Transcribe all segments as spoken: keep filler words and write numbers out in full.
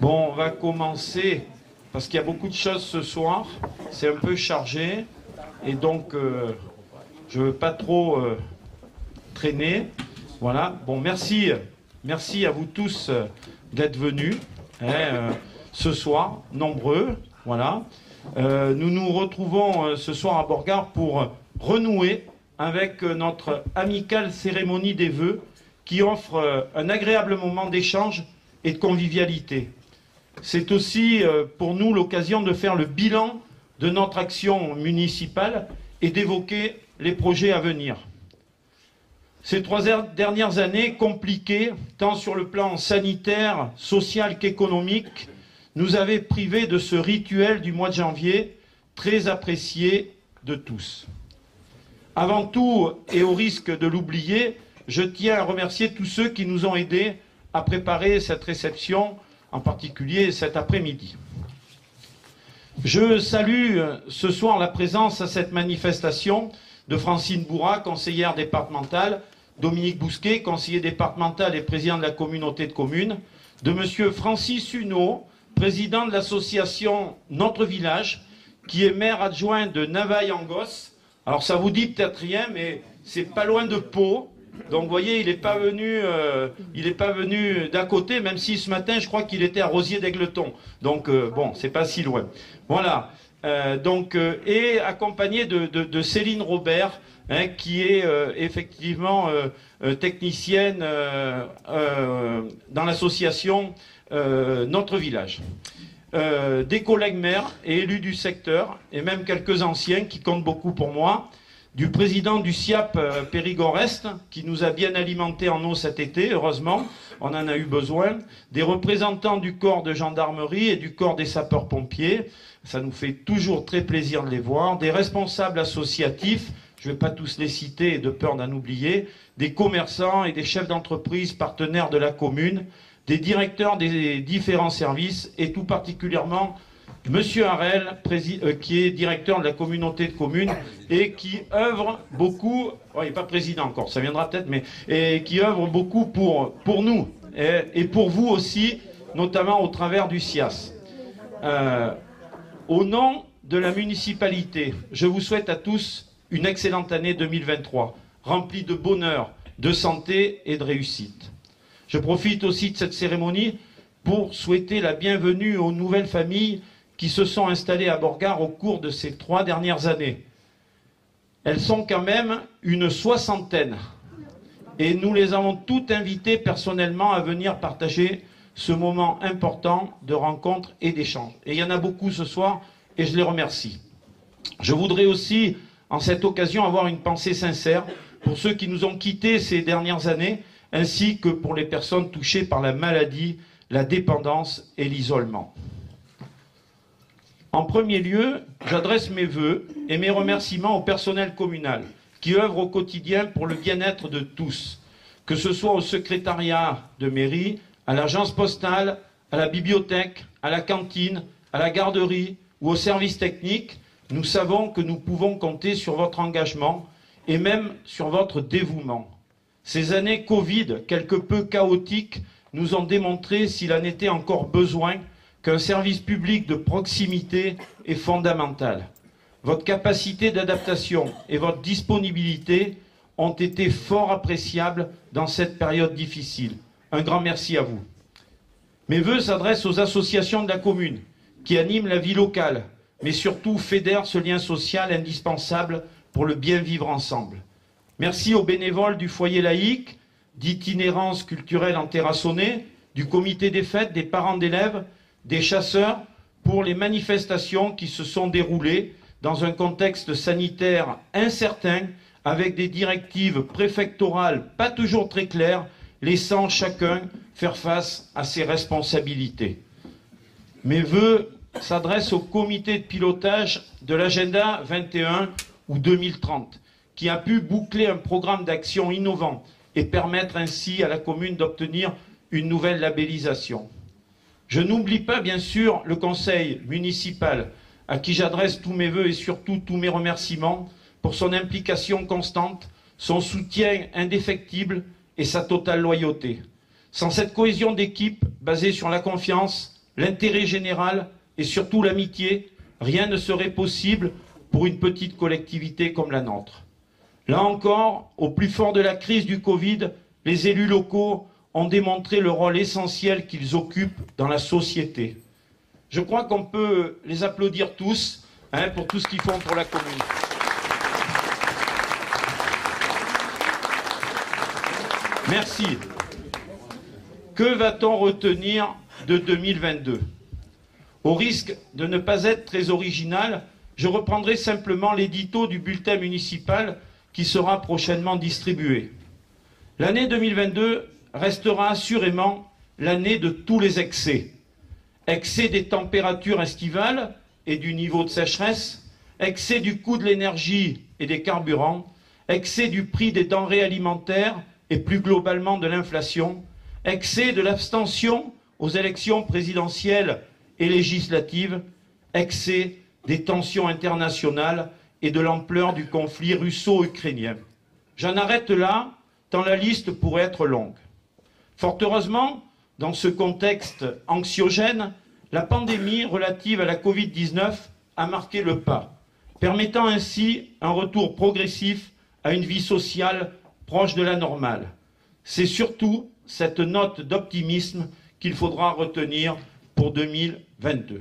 Bon, on va commencer, parce qu'il y a beaucoup de choses ce soir, c'est un peu chargé, et donc euh, je ne veux pas trop euh, traîner. Voilà, bon, merci, merci à vous tous euh, d'être venus hein, euh, ce soir, nombreux, voilà. Euh, nous nous retrouvons euh, ce soir à Borgard pour renouer avec euh, notre amicale cérémonie des vœux qui offre euh, un agréable moment d'échange et de convivialité. C'est aussi euh, pour nous l'occasion de faire le bilan de notre action municipale et d'évoquer les projets à venir. Ces trois dernières années compliquées, tant sur le plan sanitaire, social qu'économique, nous avaient privés de ce rituel du mois de janvier, très apprécié de tous. Avant tout, et au risque de l'oublier, je tiens à remercier tous ceux qui nous ont aidés à préparer cette réception, en particulier cet après-midi. Je salue ce soir la présence à cette manifestation de Francine Bourrat, conseillère départementale, Dominique Bousquet, conseiller départemental et président de la communauté de communes, de monsieur Francis Huneau, président de l'association Notre Village, qui est maire adjoint de Navaille-en-Gosse. Alors ça vous dit peut-être rien, mais c'est pas loin de Pau. Donc vous voyez, il n'est pas venu, euh, il est pas venu d'à côté, même si ce matin, je crois qu'il était à Rosier-d'Aigleton. Donc euh, bon, c'est pas si loin. Voilà. Euh, donc euh, et accompagné de, de, de Céline Robert, hein, qui est euh, effectivement euh, euh, technicienne euh, euh, dans l'association euh, Notre Village. Euh, des collègues maires et élus du secteur, et même quelques anciens qui comptent beaucoup pour moi, du président du S I A P euh, Périgord-Est, qui nous a bien alimenté en eau cet été, heureusement, on en a eu besoin, des représentants du corps de gendarmerie et du corps des sapeurs-pompiers, ça nous fait toujours très plaisir de les voir, des responsables associatifs, je ne vais pas tous les citer de peur d'en oublier, des commerçants et des chefs d'entreprise partenaires de la commune, des directeurs des différents services et tout particulièrement monsieur Harel, euh, qui est directeur de la communauté de communes et qui œuvre beaucoup, oh, il n'est pas président encore, ça viendra peut-être, mais et qui œuvre beaucoup pour, pour nous et, et pour vous aussi, notamment au travers du S I A S. Euh, au nom de la municipalité, je vous souhaite à tous une excellente année deux mille vingt-trois, remplie de bonheur, de santé et de réussite. Je profite aussi de cette cérémonie pour souhaiter la bienvenue aux nouvelles familles qui se sont installées à Borgard au cours de ces trois dernières années. Elles sont quand même une soixantaine. Et nous les avons toutes invitées personnellement à venir partager ce moment important de rencontre et d'échange. Et il y en a beaucoup ce soir et je les remercie. Je voudrais aussi, en cette occasion, avoir une pensée sincère pour ceux qui nous ont quittés ces dernières années, ainsi que pour les personnes touchées par la maladie, la dépendance et l'isolement. En premier lieu, j'adresse mes vœux et mes remerciements au personnel communal qui œuvre au quotidien pour le bien-être de tous, que ce soit au secrétariat de mairie, à l'agence postale, à la bibliothèque, à la cantine, à la garderie ou au service technique. Nous savons que nous pouvons compter sur votre engagement et même sur votre dévouement. Ces années Covid, quelque peu chaotiques, nous ont démontré, s'il en était encore besoin, qu'un service public de proximité est fondamental. Votre capacité d'adaptation et votre disponibilité ont été fort appréciables dans cette période difficile. Un grand merci à vous. Mes vœux s'adressent aux associations de la commune qui animent la vie locale, mais surtout fédèrent ce lien social indispensable pour le bien vivre ensemble. Merci aux bénévoles du foyer laïque, d'itinérance culturelle en Terrassonnais, du comité des fêtes, des parents d'élèves, des chasseurs, pour les manifestations qui se sont déroulées dans un contexte sanitaire incertain, avec des directives préfectorales pas toujours très claires, laissant chacun faire face à ses responsabilités. Mes vœux s'adressent au comité de pilotage de l'agenda vingt et un ou deux mille trente, qui a pu boucler un programme d'action innovant et permettre ainsi à la commune d'obtenir une nouvelle labellisation. Je n'oublie pas, bien sûr, le conseil municipal, à qui j'adresse tous mes vœux et surtout tous mes remerciements pour son implication constante, son soutien indéfectible et sa totale loyauté. Sans cette cohésion d'équipe basée sur la confiance, l'intérêt général et surtout l'amitié, rien ne serait possible pour une petite collectivité comme la nôtre. Là encore, au plus fort de la crise du Covid, les élus locaux ont démontré le rôle essentiel qu'ils occupent dans la société. Je crois qu'on peut les applaudir tous hein, pour tout ce qu'ils font pour la commune. Merci. Que va-t-on retenir de deux mille vingt-deux? Au risque de ne pas être très original, je reprendrai simplement l'édito du bulletin municipal qui sera prochainement distribué. L'année deux mille vingt-deux restera assurément l'année de tous les excès. Excès des températures estivales et du niveau de sécheresse, excès du coût de l'énergie et des carburants, excès du prix des denrées alimentaires et plus globalement de l'inflation, excès de l'abstention aux élections présidentielles et législatives, excès des tensions internationales et de l'ampleur du conflit russo-ukrainien. J'en arrête là, tant la liste pourrait être longue. Fort heureusement, dans ce contexte anxiogène, la pandémie relative à la Covid dix-neuf a marqué le pas, permettant ainsi un retour progressif à une vie sociale proche de la normale. C'est surtout cette note d'optimisme qu'il faudra retenir pour deux mille vingt-deux.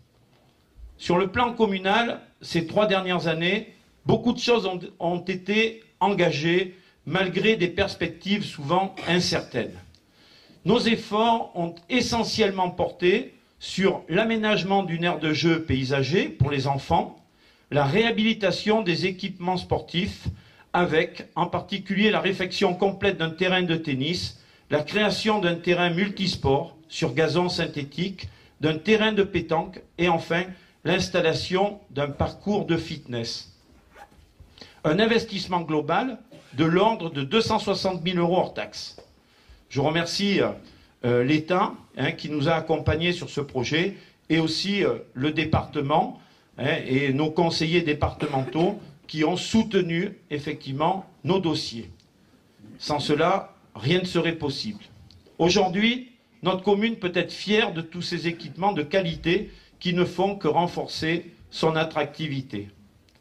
Sur le plan communal, ces trois dernières années, beaucoup de choses ont, ont été engagées malgré des perspectives souvent incertaines. Nos efforts ont essentiellement porté sur l'aménagement d'une aire de jeu paysager pour les enfants, la réhabilitation des équipements sportifs, avec en particulier la réfection complète d'un terrain de tennis, la création d'un terrain multisport sur gazon synthétique, d'un terrain de pétanque et enfin l'installation d'un parcours de fitness. Un investissement global de l'ordre de deux cent soixante mille euros hors taxes. Je remercie euh, l'État hein, qui nous a accompagnés sur ce projet et aussi euh, le département hein, et nos conseillers départementaux qui ont soutenu effectivement nos dossiers. Sans cela, rien ne serait possible. Aujourd'hui, notre commune peut être fière de tous ces équipements de qualité qui ne font que renforcer son attractivité.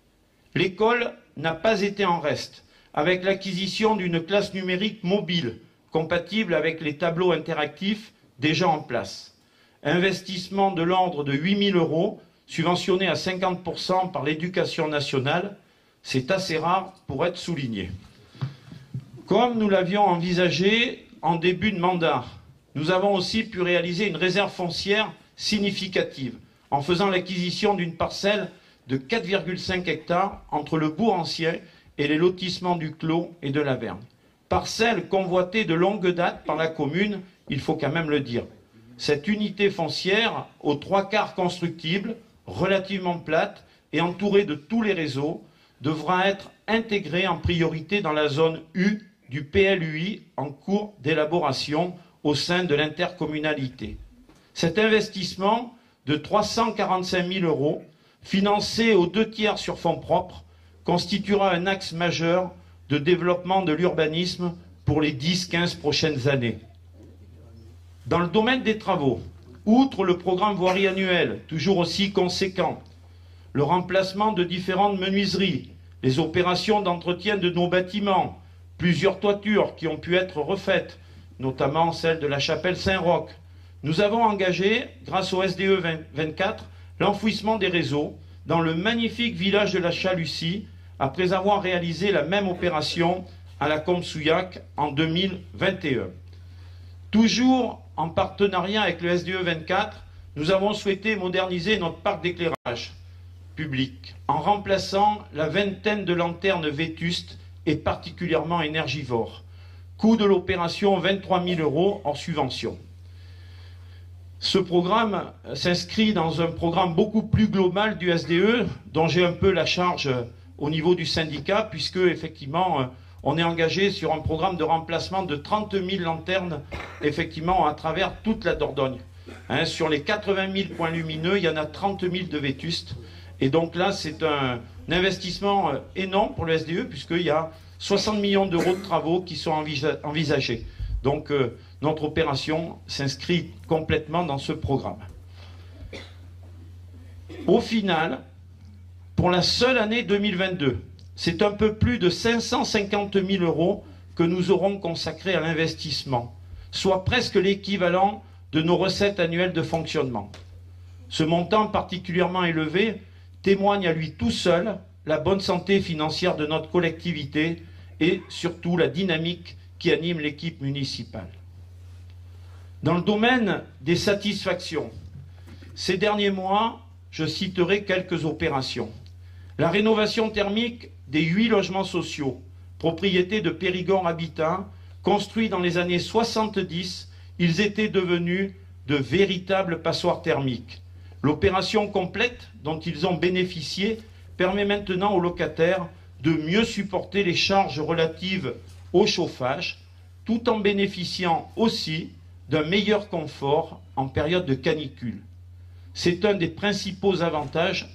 L'école n'a pas été en reste avec l'acquisition d'une classe numérique mobile compatible avec les tableaux interactifs déjà en place. Investissement de l'ordre de huit mille euros, subventionné à cinquante pour cent par l'Éducation nationale, c'est assez rare pour être souligné. Comme nous l'avions envisagé en début de mandat, nous avons aussi pu réaliser une réserve foncière significative en faisant l'acquisition d'une parcelle de quatre virgule cinq hectares entre le bourg ancien et les lotissements du Clos et de la Verne. Parcelle convoitée de longue date par la commune, il faut quand même le dire. Cette unité foncière, aux trois quarts constructible, relativement plate et entourée de tous les réseaux, devra être intégrée en priorité dans la zone U du P L U I en cours d'élaboration au sein de l'intercommunalité. Cet investissement de trois cent quarante-cinq mille euros, financé aux deux tiers sur fonds propres, constituera un axe majeur de développement de l'urbanisme pour les dix à quinze prochaines années. Dans le domaine des travaux, outre le programme voirie annuel, toujours aussi conséquent, le remplacement de différentes menuiseries, les opérations d'entretien de nos bâtiments, plusieurs toitures qui ont pu être refaites, notamment celle de la chapelle Saint-Roch. Nous avons engagé, grâce au S D E vingt-quatre, l'enfouissement des réseaux dans le magnifique village de la Chalucie, après avoir réalisé la même opération à la Combe-Souillac en deux mille vingt et un. Toujours en partenariat avec le S D E vingt-quatre, nous avons souhaité moderniser notre parc d'éclairage public en remplaçant la vingtaine de lanternes vétustes et particulièrement énergivores. Coût de l'opération vingt-trois mille euros hors subvention. Ce programme s'inscrit dans un programme beaucoup plus global du S D E, dont j'ai un peu la charge au niveau du syndicat, puisque effectivement on est engagé sur un programme de remplacement de trente mille lanternes effectivement à travers toute la Dordogne. Hein, sur les quatre-vingt mille points lumineux, il y en a trente mille de vétustes. Et donc là, c'est un, un investissement énorme pour le S D E, puisqu'il y a soixante millions d'euros de travaux qui sont envisagés. Donc euh, notre opération s'inscrit complètement dans ce programme. Au final, pour la seule année deux mille vingt-deux, c'est un peu plus de cinq cent cinquante mille euros que nous aurons consacrés à l'investissement, soit presque l'équivalent de nos recettes annuelles de fonctionnement. Ce montant particulièrement élevé témoigne à lui tout seul la bonne santé financière de notre collectivité et surtout la dynamique qui anime l'équipe municipale. Dans le domaine des satisfactions, ces derniers mois, je citerai quelques opérations. La rénovation thermique des huit logements sociaux, propriété de Périgord Habitat, construits dans les années soixante-dix, ils étaient devenus de véritables passoires thermiques. L'opération complète dont ils ont bénéficié permet maintenant aux locataires de mieux supporter les charges relatives au chauffage, tout en bénéficiant aussi d'un meilleur confort en période de canicule. C'est un des principaux avantages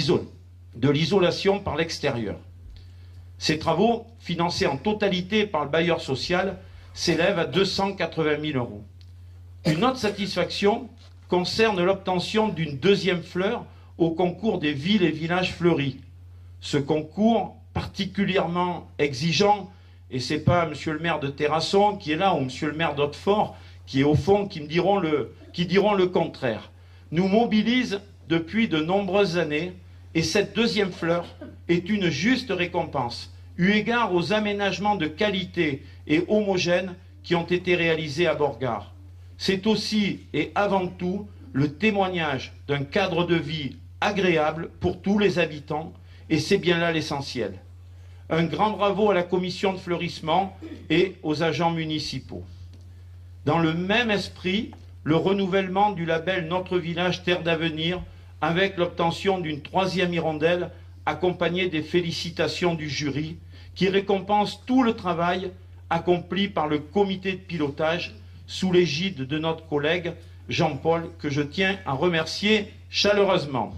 de l'isolation par l'extérieur. Ces travaux, financés en totalité par le bailleur social, s'élèvent à deux cent quatre-vingt mille euros. Une autre satisfaction concerne l'obtention d'une deuxième fleur au concours des villes et villages fleuris. Ce concours, particulièrement exigeant, et ce n'est pas monsieur le maire de Terrasson qui est là ou monsieur le maire d'Hautefort qui est au fond, qui me diront le, qui diront le contraire, nous mobilise depuis de nombreuses années et cette deuxième fleur est une juste récompense, eu égard aux aménagements de qualité et homogènes qui ont été réalisés à Borgard. C'est aussi et avant tout le témoignage d'un cadre de vie agréable pour tous les habitants et c'est bien là l'essentiel. Un grand bravo à la commission de fleurissement et aux agents municipaux. Dans le même esprit, le renouvellement du label Notre Village Terre d'Avenir avec l'obtention d'une troisième hirondelle accompagnée des félicitations du jury qui récompense tout le travail accompli par le comité de pilotage sous l'égide de notre collègue Jean-Paul que je tiens à remercier chaleureusement.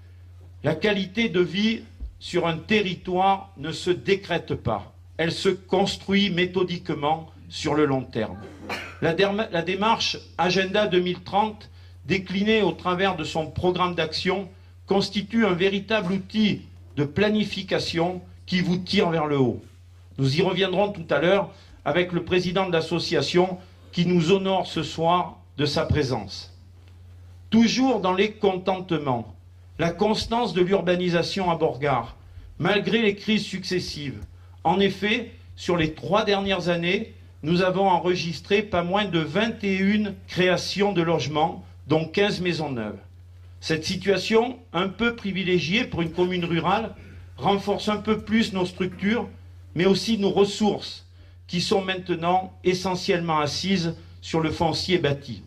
La qualité de vie sur un territoire ne se décrète pas, elle se construit méthodiquement sur le long terme. La, la démarche Agenda deux mille trente, déclinée au travers de son programme d'action, constitue un véritable outil de planification qui vous tire vers le haut. Nous y reviendrons tout à l'heure avec le président de l'association qui nous honore ce soir de sa présence. Toujours dans les contentements, la constance de l'urbanisation à Borgard, malgré les crises successives. En effet, sur les trois dernières années, nous avons enregistré pas moins de vingt et une créations de logements, dont quinze maisons neuves. Cette situation, un peu privilégiée pour une commune rurale, renforce un peu plus nos structures, mais aussi nos ressources, qui sont maintenant essentiellement assises sur le foncier bâti.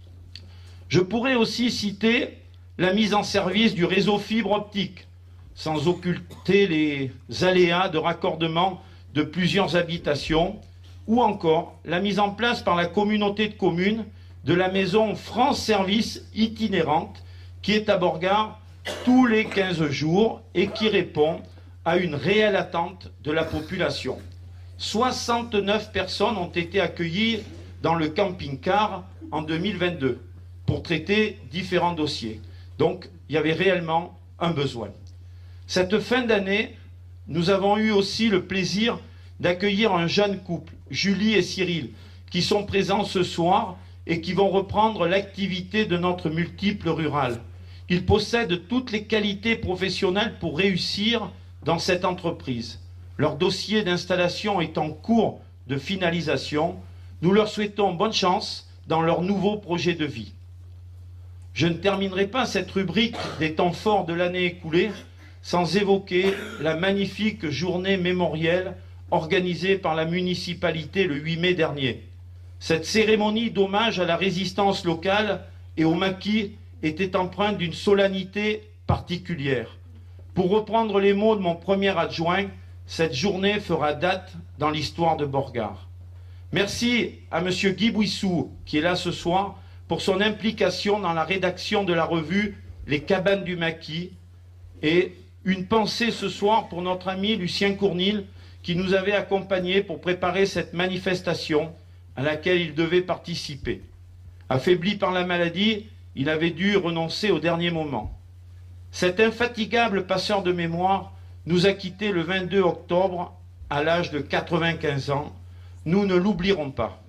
Je pourrais aussi citer la mise en service du réseau fibre optique, sans occulter les aléas de raccordement de plusieurs habitations, ou encore la mise en place par la communauté de communes de la maison France Service itinérante qui est à Borgard tous les quinze jours et qui répond à une réelle attente de la population. soixante-neuf personnes ont été accueillies dans le camping-car en deux mille vingt-deux pour traiter différents dossiers. Donc, il y avait réellement un besoin. Cette fin d'année, nous avons eu aussi le plaisir d'accueillir un jeune couple, Julie et Cyril, qui sont présents ce soir et qui vont reprendre l'activité de notre multiple rural. Ils possèdent toutes les qualités professionnelles pour réussir dans cette entreprise. Leur dossier d'installation est en cours de finalisation. Nous leur souhaitons bonne chance dans leur nouveau projet de vie. Je ne terminerai pas cette rubrique des temps forts de l'année écoulée sans évoquer la magnifique journée mémorielle organisée par la municipalité le huit mai dernier. Cette cérémonie d'hommage à la résistance locale et au maquis était empreinte d'une solennité particulière. Pour reprendre les mots de mon premier adjoint, cette journée fera date dans l'histoire de Borgard. Merci à monsieur Guy Bouissou, qui est là ce soir, pour son implication dans la rédaction de la revue Les Cabanes du Maquis, et une pensée ce soir pour notre ami Lucien Cournil, qui nous avait accompagnés pour préparer cette manifestation à laquelle il devait participer. Affaibli par la maladie, il avait dû renoncer au dernier moment. Cet infatigable passeur de mémoire nous a quittés le vingt-deux octobre à l'âge de quatre-vingt-quinze ans. Nous ne l'oublierons pas.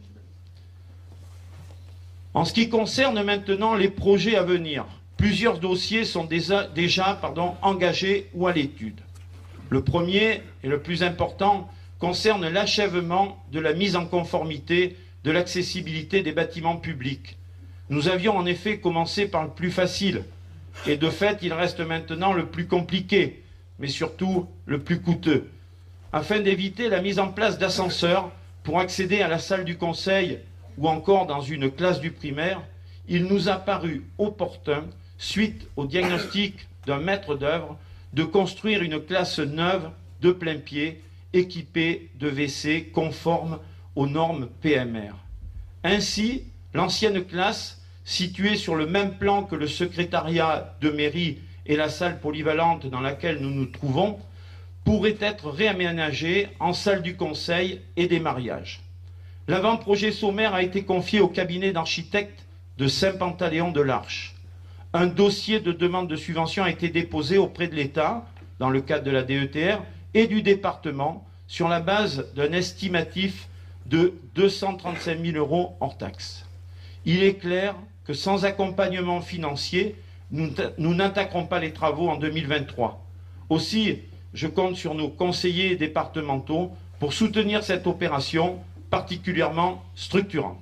En ce qui concerne maintenant les projets à venir, plusieurs dossiers sont déjà, déjà pardon, engagés ou à l'étude. Le premier et le plus important concerne l'achèvement de la mise en conformité de l'accessibilité des bâtiments publics. Nous avions en effet commencé par le plus facile, et de fait il reste maintenant le plus compliqué, mais surtout le plus coûteux. Afin d'éviter la mise en place d'ascenseurs pour accéder à la salle du conseil ou encore dans une classe du primaire, il nous a paru opportun, suite au diagnostic d'un maître d'œuvre, de construire une classe neuve de plein pied, équipée de W C conformes aux normes P M R. Ainsi, l'ancienne classe, située sur le même plan que le secrétariat de mairie et la salle polyvalente dans laquelle nous nous trouvons, pourrait être réaménagée en salle du conseil et des mariages. L'avant-projet sommaire a été confié au cabinet d'architectes de Saint-Pantaléon de l'Arche. Un dossier de demande de subvention a été déposé auprès de l'État, dans le cadre de la D E T R, et du département, sur la base d'un estimatif de deux cent trente-cinq mille euros hors taxes. Il est clair que sans accompagnement financier, nous, nous n'attaquerons pas les travaux en deux mille vingt-trois. Aussi, je compte sur nos conseillers départementaux pour soutenir cette opération particulièrement structurante.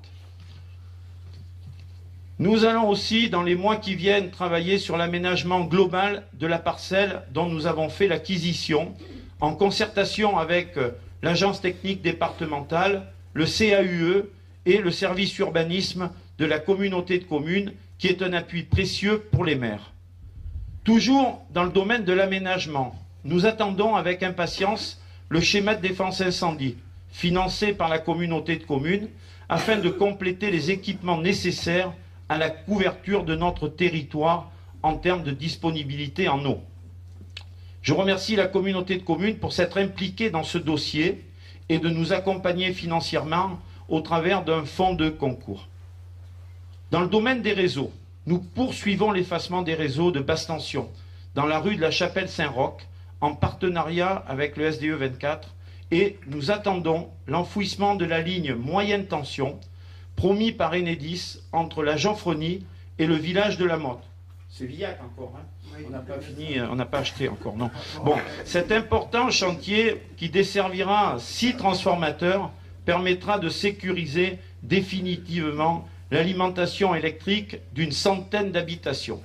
Nous allons aussi, dans les mois qui viennent, travailler sur l'aménagement global de la parcelle dont nous avons fait l'acquisition, en concertation avec l'agence technique départementale, le C A U E et le service urbanisme de la communauté de communes, qui est un appui précieux pour les maires. Toujours dans le domaine de l'aménagement, nous attendons avec impatience le schéma de défense incendie, financé par la communauté de communes, afin de compléter les équipements nécessaires à la couverture de notre territoire en termes de disponibilité en eau. Je remercie la communauté de communes pour s'être impliquée dans ce dossier et de nous accompagner financièrement au travers d'un fonds de concours. Dans le domaine des réseaux, nous poursuivons l'effacement des réseaux de basse tension dans la rue de la Chapelle-Saint-Roch en partenariat avec le S D E vingt-quatre et nous attendons l'enfouissement de la ligne moyenne tension promis par Enedis entre la Jeanfrenie et le village de la Motte. C'est Villac encore, hein? On n'a pas fini, on n'a pas acheté encore, non. Bon, cet important chantier qui desservira six transformateurs permettra de sécuriser définitivement l'alimentation électrique d'une centaine d'habitations.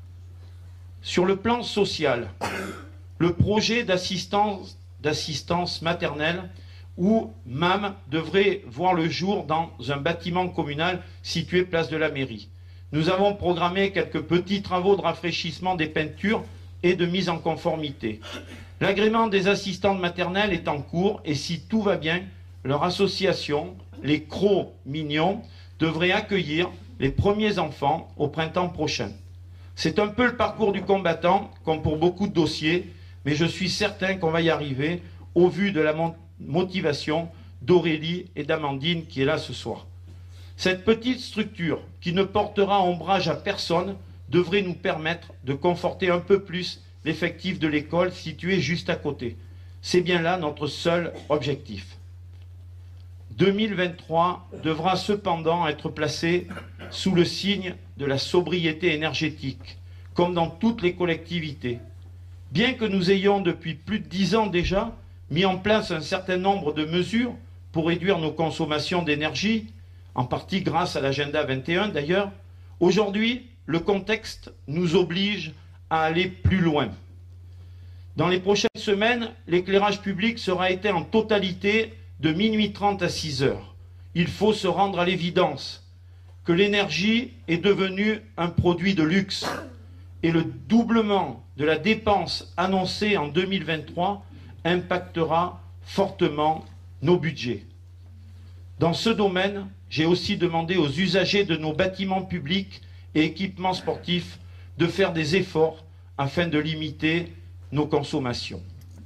Sur le plan social, le projet d'assistance d'assistance maternelle ou M A M devrait voir le jour dans un bâtiment communal situé place de la mairie. Nous avons programmé quelques petits travaux de rafraîchissement des peintures et de mise en conformité. L'agrément des assistantes maternelles est en cours et si tout va bien, leur association, les Crocs Mignons, devrait accueillir les premiers enfants au printemps prochain. C'est un peu le parcours du combattant, comme pour beaucoup de dossiers, mais je suis certain qu'on va y arriver au vu de la motivation d'Aurélie et d'Amandine qui est là ce soir. Cette petite structure, qui ne portera ombrage à personne, devrait nous permettre de conforter un peu plus l'effectif de l'école située juste à côté. C'est bien là notre seul objectif. deux mille vingt-trois devra cependant être placé sous le signe de la sobriété énergétique, comme dans toutes les collectivités. Bien que nous ayons depuis plus de dix ans déjà mis en place un certain nombre de mesures pour réduire nos consommations d'énergie, en partie grâce à l'agenda vingt et un d'ailleurs, aujourd'hui, le contexte nous oblige à aller plus loin. Dans les prochaines semaines, l'éclairage public sera éteint en totalité de minuit trente à six heures. Il faut se rendre à l'évidence que l'énergie est devenue un produit de luxe et le doublement de la dépense annoncée en deux mille vingt-trois impactera fortement nos budgets. Dans ce domaine, j'ai aussi demandé aux usagers de nos bâtiments publics et équipements sportifs de faire des efforts afin de limiter nos consommations.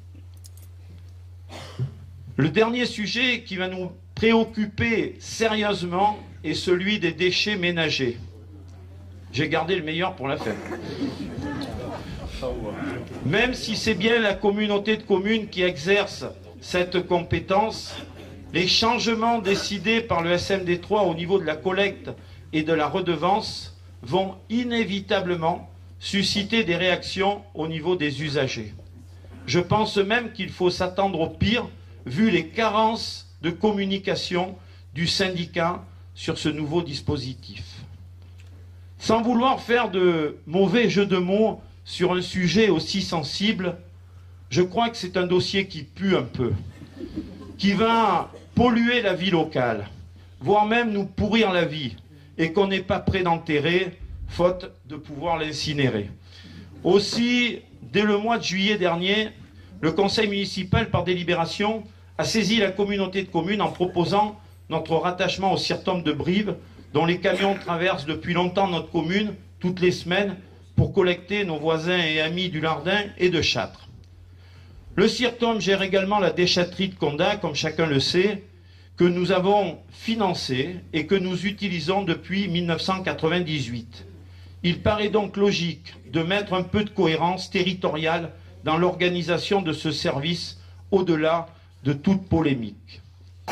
Le dernier sujet qui va nous préoccuper sérieusement est celui des déchets ménagers. J'ai gardé le meilleur pour la fin. Même si c'est bien la communauté de communes qui exerce cette compétence, les changements décidés par le S M D trois au niveau de la collecte et de la redevance vont inévitablement susciter des réactions au niveau des usagers. Je pense même qu'il faut s'attendre au pire, vu les carences de communication du syndicat sur ce nouveau dispositif. Sans vouloir faire de mauvais jeux de mots sur un sujet aussi sensible, je crois que c'est un dossier qui pue un peu, qui va polluer la vie locale, voire même nous pourrir la vie, et qu'on n'est pas prêt d'enterrer, faute de pouvoir l'incinérer. Aussi, dès le mois de juillet dernier, le conseil municipal, par délibération, a saisi la communauté de communes en proposant notre rattachement au CIRTOM de Brive, dont les camions traversent depuis longtemps notre commune, toutes les semaines, pour collecter nos voisins et amis du Lardin et de Châtres. Le CIRTOM gère également la déchetterie de Condat, comme chacun le sait, que nous avons financée et que nous utilisons depuis mille neuf cent quatre-vingt-dix-huit. Il paraît donc logique de mettre un peu de cohérence territoriale dans l'organisation de ce service au-delà de toute polémique.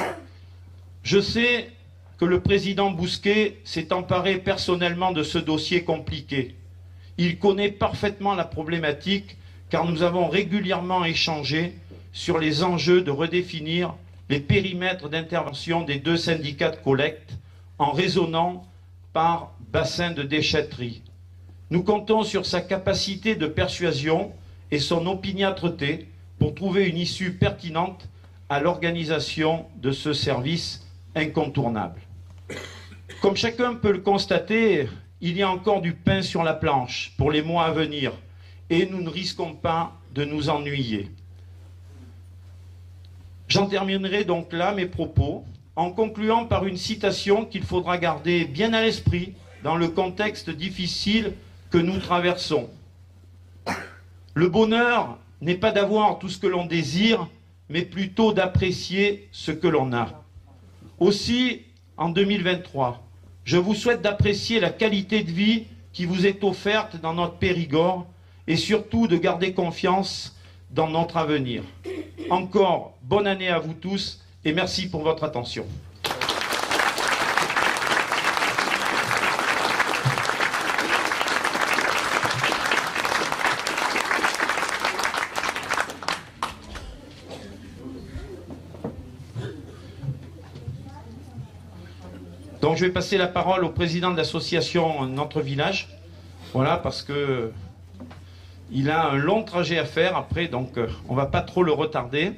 Je sais que le président Bousquet s'est emparé personnellement de ce dossier compliqué. Il connaît parfaitement la problématique car nous avons régulièrement échangé sur les enjeux de redéfinir les périmètres d'intervention des deux syndicats de collecte en raisonnant par bassin de déchetterie. Nous comptons sur sa capacité de persuasion et son opiniâtreté pour trouver une issue pertinente à l'organisation de ce service incontournable. Comme chacun peut le constater, il y a encore du pain sur la planche pour les mois à venir et nous ne risquons pas de nous ennuyer. J'en terminerai donc là mes propos en concluant par une citation qu'il faudra garder bien à l'esprit dans le contexte difficile que nous traversons. Le bonheur n'est pas d'avoir tout ce que l'on désire, mais plutôt d'apprécier ce que l'on a. Aussi, en deux mille vingt-trois, je vous souhaite d'apprécier la qualité de vie qui vous est offerte dans notre Périgord et surtout de garder confiance dans notre avenir. Encore bonne année à vous tous et merci pour votre attention. Donc je vais passer la parole au président de l'association Notre Village, voilà, parce que il a un long trajet à faire après, donc euh, on ne va pas trop le retarder.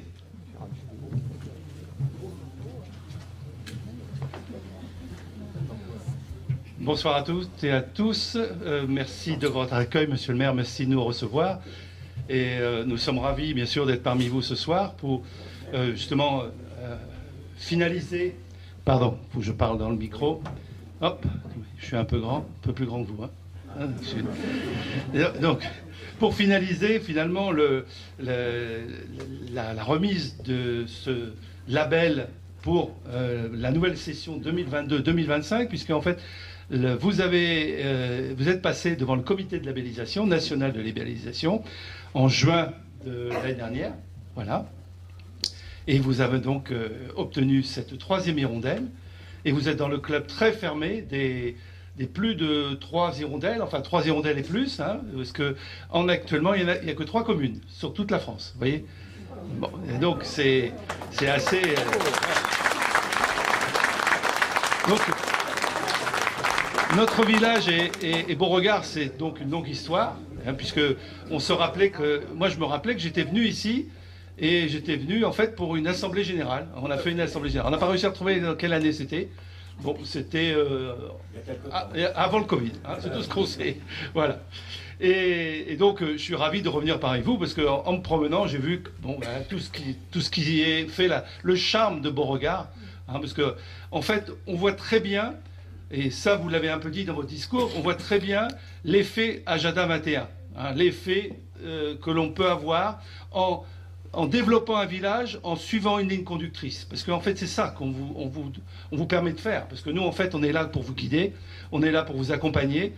Bonsoir à toutes et à tous. Euh, merci de votre accueil, monsieur le maire, merci de nous recevoir. Et euh, nous sommes ravis, bien sûr, d'être parmi vous ce soir pour euh, justement euh, finaliser... Pardon, faut que je parle dans le micro. Hop, je suis un peu grand, un peu plus grand que vous. Hein. Donc, pour finaliser finalement le, le, la, la remise de ce label pour euh, la nouvelle session deux mille vingt-deux deux mille vingt-cinq, puisque en fait, le, vous, avez, euh, vous êtes passé devant le comité de labellisation, national de labellisation, en juin de l'année dernière. Voilà. Et vous avez donc euh, obtenu cette troisième hirondelle. Et vous êtes dans le club très fermé des, des plus de trois hirondelles, enfin trois hirondelles et plus, hein, parce que en actuellement, il n'y a, a que trois communes sur toute la France. Vous voyez, bon, et donc c'est assez... Euh... Donc, notre village et, et, et Beauregard, c'est donc une longue histoire, hein, puisque on se rappelait que... Moi, je me rappelais que j'étais venu ici... Et j'étais venu, en fait, pour une assemblée générale. On a fait une assemblée générale. On n'a pas réussi à retrouver dans quelle année c'était. Bon, c'était euh, avant le Covid. Hein, c'est tout ce qu'on sait. Voilà. Et, et donc, je suis ravi de revenir parmi vous, parce qu'en en me promenant, j'ai vu que, bon, ben, tout, ce qui, tout ce qui est fait là, le charme de Beauregard. Hein, parce que, en fait, on voit très bien, et ça, vous l'avez un peu dit dans votre discours, on voit très bien l'effet Agenda vingt et un. Hein, l'effet euh, que l'on peut avoir en... en développant un village, en suivant une ligne conductrice. Parce qu'en fait, c'est ça qu'on vous, on vous, on vous permet de faire. Parce que nous, en fait, on est là pour vous guider, on est là pour vous accompagner.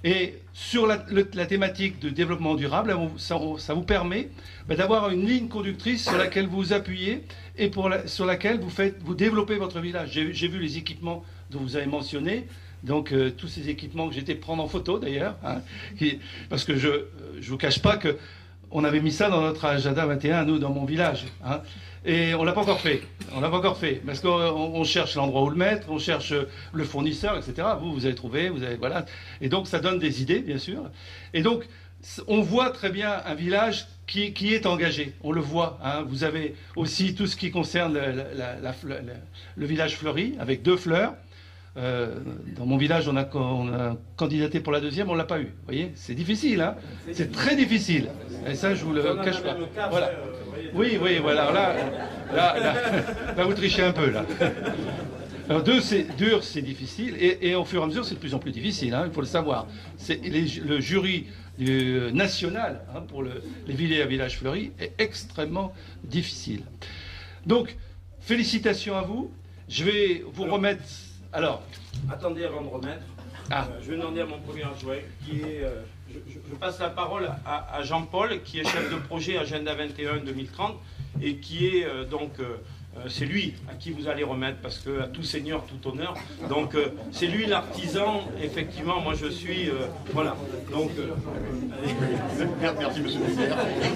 Et sur la, le, la thématique de développement durable, ça, ça vous permet ben, d'avoir une ligne conductrice sur laquelle vous vous appuyez et pour la, sur laquelle vous, faites, vous développez votre village. J'ai vu les équipements dont vous avez mentionné, donc euh, tous ces équipements que j'étais prendre en photo d'ailleurs, hein, parce que je ne vous cache pas qu'on avait mis ça dans notre agenda vingt et un, nous, dans mon village. Hein. Et on l'a pas encore fait. On l'a pas encore fait parce qu'on on cherche l'endroit où le mettre, on cherche le fournisseur, et cetera. Vous, vous avez trouvé, vous avez voilà. Et donc ça donne des idées, bien sûr. Et donc on voit très bien un village qui, qui est engagé. On le voit. Hein. Vous avez aussi tout ce qui concerne la, la, la, la, le village fleuri avec deux fleurs. Euh, dans mon village, on a, on a candidaté pour la deuxième, on l'a pas eu. Vous voyez, c'est difficile, hein. C'est très difficile. Et ça, je vous le cache pas. Voilà. Oui, oui, voilà. Là, là, là, là, vous trichez un peu, là. Alors, deux, c'est dur, c'est difficile, et, et au fur et à mesure, c'est de plus en plus difficile, hein, il faut le savoir. C'est le jury euh, national hein, pour le, les villes à villages fleuris est extrêmement difficile. Donc, félicitations à vous. Je vais vous Alors, remettre... Alors... Attendez avant de remettre. Ah. Euh, je vais demander à mon premier adjoint, qui est... Euh, je, je passe la parole à, à Jean-Paul, qui est chef de projet Agenda vingt et un deux mille trente, et qui est euh, donc... Euh, Euh, c'est lui à qui vous allez remettre, parce que à tout seigneur, tout honneur. Donc euh, c'est lui l'artisan, effectivement, moi je suis... Euh, voilà. Donc... Euh, Merci, monsieur le maire.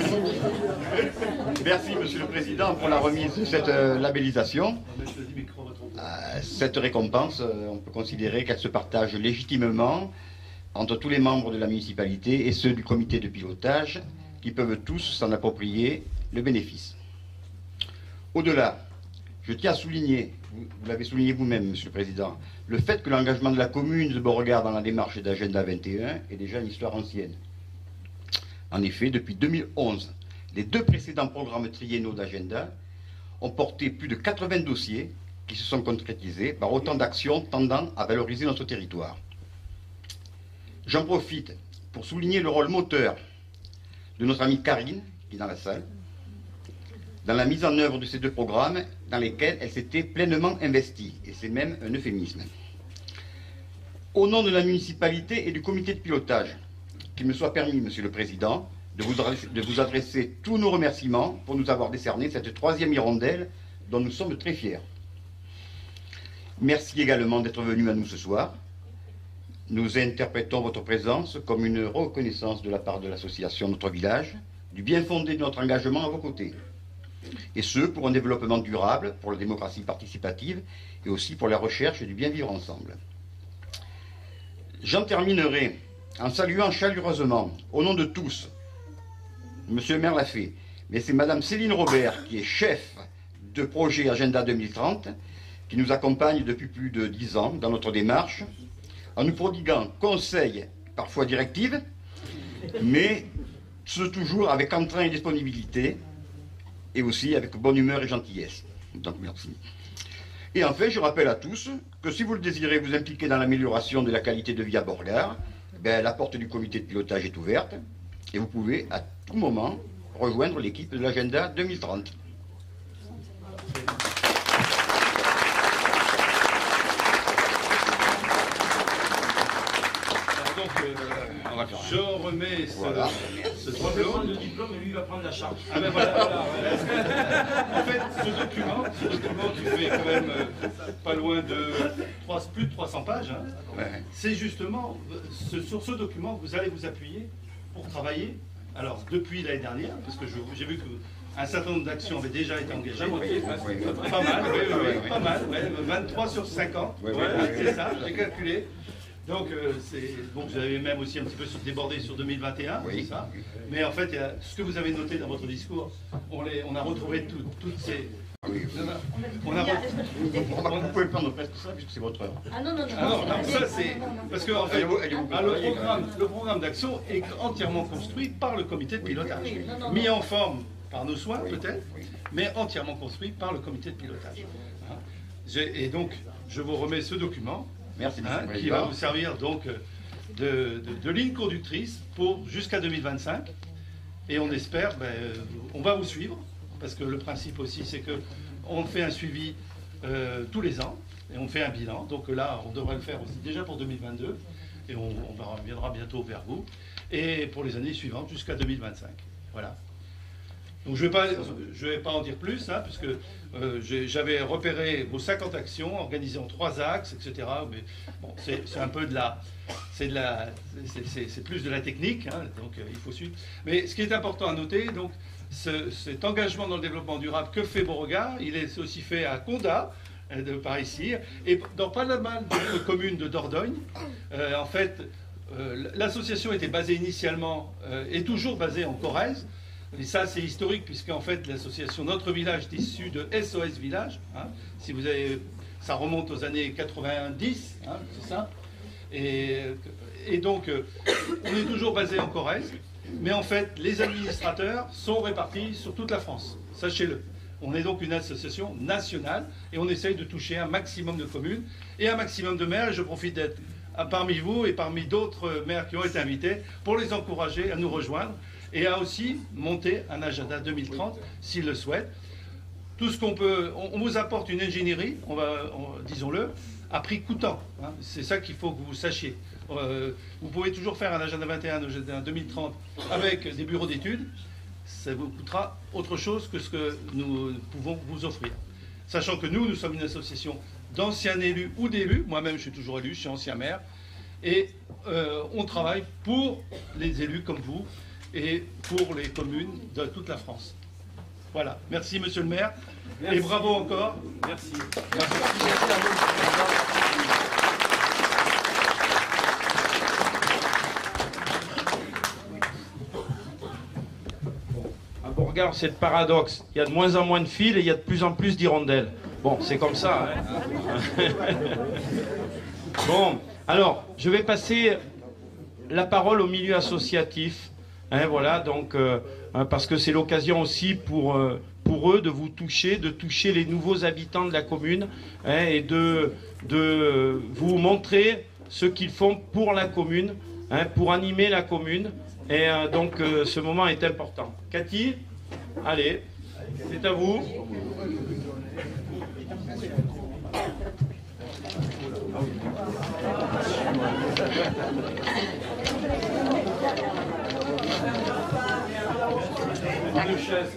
Merci, monsieur le président, pour la remise de cette euh, labellisation. Euh, cette récompense, euh, on peut considérer qu'elle se partage légitimement entre tous les membres de la municipalité et ceux du comité de pilotage, qui peuvent tous s'en approprier le bénéfice. Au-delà, je tiens à souligner, vous, vous l'avez souligné vous-même, monsieur le président, le fait que l'engagement de la commune de Beauregard dans la démarche d'Agenda vingt et un est déjà une histoire ancienne. En effet, depuis deux mille onze, les deux précédents programmes triennaux d'Agenda ont porté plus de quatre-vingts dossiers qui se sont concrétisés par autant d'actions tendant à valoriser notre territoire. J'en profite pour souligner le rôle moteur de notre amie Karine, qui est dans la salle, dans la mise en œuvre de ces deux programmes dans lesquels elle s'était pleinement investie, et c'est même un euphémisme. Au nom de la municipalité et du comité de pilotage, qu'il me soit permis, monsieur le président, de vous adresser, de vous adresser tous nos remerciements pour nous avoir décerné cette troisième hirondelle dont nous sommes très fiers. Merci également d'être venu à nous ce soir. Nous interprétons votre présence comme une reconnaissance de la part de l'association Notre Village, du bien fondé de notre engagement à vos côtés. Et ce, pour un développement durable, pour la démocratie participative et aussi pour la recherche du bien vivre ensemble. J'en terminerai en saluant chaleureusement, au nom de tous, monsieur le maire l'a fait, mais c'est madame Céline Robert, qui est chef de projet Agenda deux mille trente, qui nous accompagne depuis plus de dix ans dans notre démarche, en nous prodiguant conseils, parfois directives, mais ce toujours avec entrain et disponibilité, et aussi avec bonne humeur et gentillesse. Donc merci. Et enfin, je rappelle à tous que si vous le désirez vous impliquer dans l'amélioration de la qualité de vie à Beauregard, ben, la porte du comité de pilotage est ouverte et vous pouvez à tout moment rejoindre l'équipe de l'agenda deux mille trente. Donc, euh, je remets ce, voilà. ce diplôme. Le diplôme et lui va prendre la charge. Ah ben voilà, voilà, voilà. En fait, ce document, ce document qui fait quand même euh, pas loin de trois, plus de trois cents pages, hein, ouais. C'est justement ce, sur ce document que vous allez vous appuyer pour travailler. Alors, depuis l'année dernière, parce que j'ai vu qu'un certain nombre d'actions avaient déjà été engagées. Oui, oui, oui, oui. Pas mal, oui, oui, oui, pas mal, ouais, vingt-trois sur cinquante, oui, oui, ouais, oui, c'est oui. Ça, j'ai calculé. Donc, euh, bon, vous avez même aussi un petit peu débordé sur deux mille vingt et un, oui, c'est ça. Mais en fait, il y a, ce que vous avez noté dans votre discours, on, les, on a retrouvé tout, toutes ces... Oui, oui. On a, on a, on, vous pouvez prendre presque ça, puisque c'est votre heure. Ah non, non, non. Ah non, non ça c'est... Parce qu'en fait, ah, le programme, le programme d'action est entièrement construit par le comité de pilotage. Oui, oui, non, non, mis en forme par nos soins, oui, peut-être, oui. Mais entièrement construit par le comité de pilotage. Hein, et donc, je vous remets ce document. Merci, hein, qui va vous servir donc de, de, de ligne conductrice pour jusqu'à deux mille vingt-cinq. Et on espère, ben, on va vous suivre, parce que le principe aussi, c'est qu'on fait un suivi euh, tous les ans, et on fait un bilan. Donc là, on devrait le faire aussi déjà pour deux mille vingt-deux. et on, on reviendra bientôt vers vous, et pour les années suivantes jusqu'à deux mille vingt-cinq. Voilà. Donc je ne vais pas, je vais pas en dire plus, hein, puisque euh, j'avais repéré vos cinquante actions organisées en trois axes, et cetera. Mais bon, c'est un peu de la, c'est de la, c'est plus de la technique, hein, donc euh, il faut suivre. Mais ce qui est important à noter, donc, ce, cet engagement dans le développement durable que fait Beauregard, il est aussi fait à Condat, de par ici, et dans pas mal d'autres communes de Dordogne. Euh, en fait, euh, l'association était basée initialement, euh, est toujours basée en Corrèze. Et ça, c'est historique, puisqu'en fait, l'association Notre Village est issue de S O S Village. Hein, si vous avez, ça remonte aux années quatre-vingt-dix, hein, c'est ça. Et, et donc, euh, on est toujours basé en Corrèze, mais en fait, les administrateurs sont répartis sur toute la France. Sachez-le. On est donc une association nationale et on essaye de toucher un maximum de communes et un maximum de maires. Et je profite d'être parmi vous et parmi d'autres maires qui ont été invités pour les encourager à nous rejoindre et à aussi monter un agenda deux mille trente s'ils le souhaitent. Tout ce qu'on peut, on, on vous apporte une ingénierie, on va, disons-le, à prix coûtant. Hein. C'est ça qu'il faut que vous sachiez. Euh, vous pouvez toujours faire un agenda vingt et un, un agenda deux mille trente avec des bureaux d'études. Ça vous coûtera autre chose que ce que nous pouvons vous offrir. Sachant que nous, nous sommes une association d'anciens élus ou d'élus. Moi-même, je suis toujours élu, je suis ancien maire. Et euh, on travaille pour les élus comme vous et pour les communes de toute la France. Voilà. Merci, monsieur le maire. Merci. Et bravo encore. Merci. Merci. Beauregard, c'est le paradoxe. Il y a de moins en moins de fils et il y a de plus en plus d'hirondelles. Bon, c'est comme ça. Hein. Bon, alors, je vais passer la parole au milieu associatif. Hein, voilà, donc, euh, parce que c'est l'occasion aussi pour, euh, pour eux de vous toucher, de toucher les nouveaux habitants de la commune hein, et de, de vous montrer ce qu'ils font pour la commune, hein, pour animer la commune. Et euh, donc, euh, ce moment est important. Cathy, allez, c'est à vous. Deux chaises.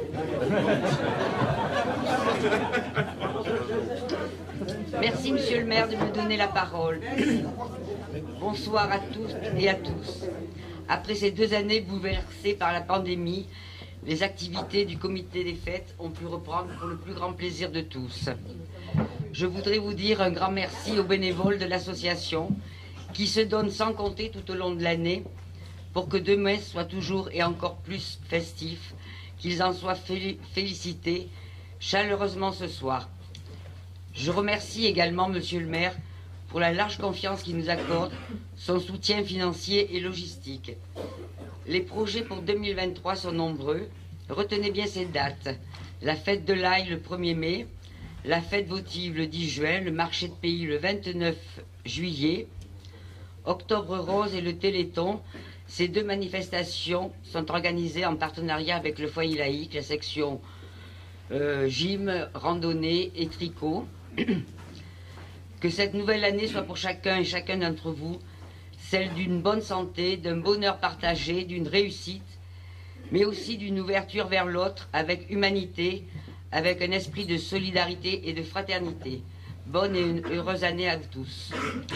Merci, monsieur le maire, de me donner la parole. Bonsoir à tous et à tous. Après ces deux années bouleversées par la pandémie, les activités du comité des fêtes ont pu reprendre pour le plus grand plaisir de tous. Je voudrais vous dire un grand merci aux bénévoles de l'association qui se donnent sans compter tout au long de l'année pour que demain soit toujours et encore plus festif, qu'ils en soient félicités chaleureusement ce soir. Je remercie également monsieur le maire pour la large confiance qu'il nous accorde, son soutien financier et logistique. Les projets pour deux mille vingt-trois sont nombreux. Retenez bien ces dates. La fête de l'ail le premier mai, la fête votive le dix juin, le marché de pays le vingt-neuf juillet, Octobre Rose et le Téléthon. Ces deux manifestations sont organisées en partenariat avec le foyer laïque, la section euh, gym, randonnée et tricot. Que cette nouvelle année soit pour chacun et chacun d'entre vous celle d'une bonne santé, d'un bonheur partagé, d'une réussite, mais aussi d'une ouverture vers l'autre avec humanité, avec un esprit de solidarité et de fraternité. Bonne et une heureuse année à vous tous.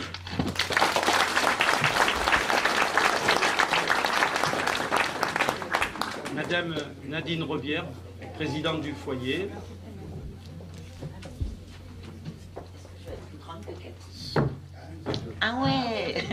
Madame Nadine Rebière, présidente du foyer. Ah ouais.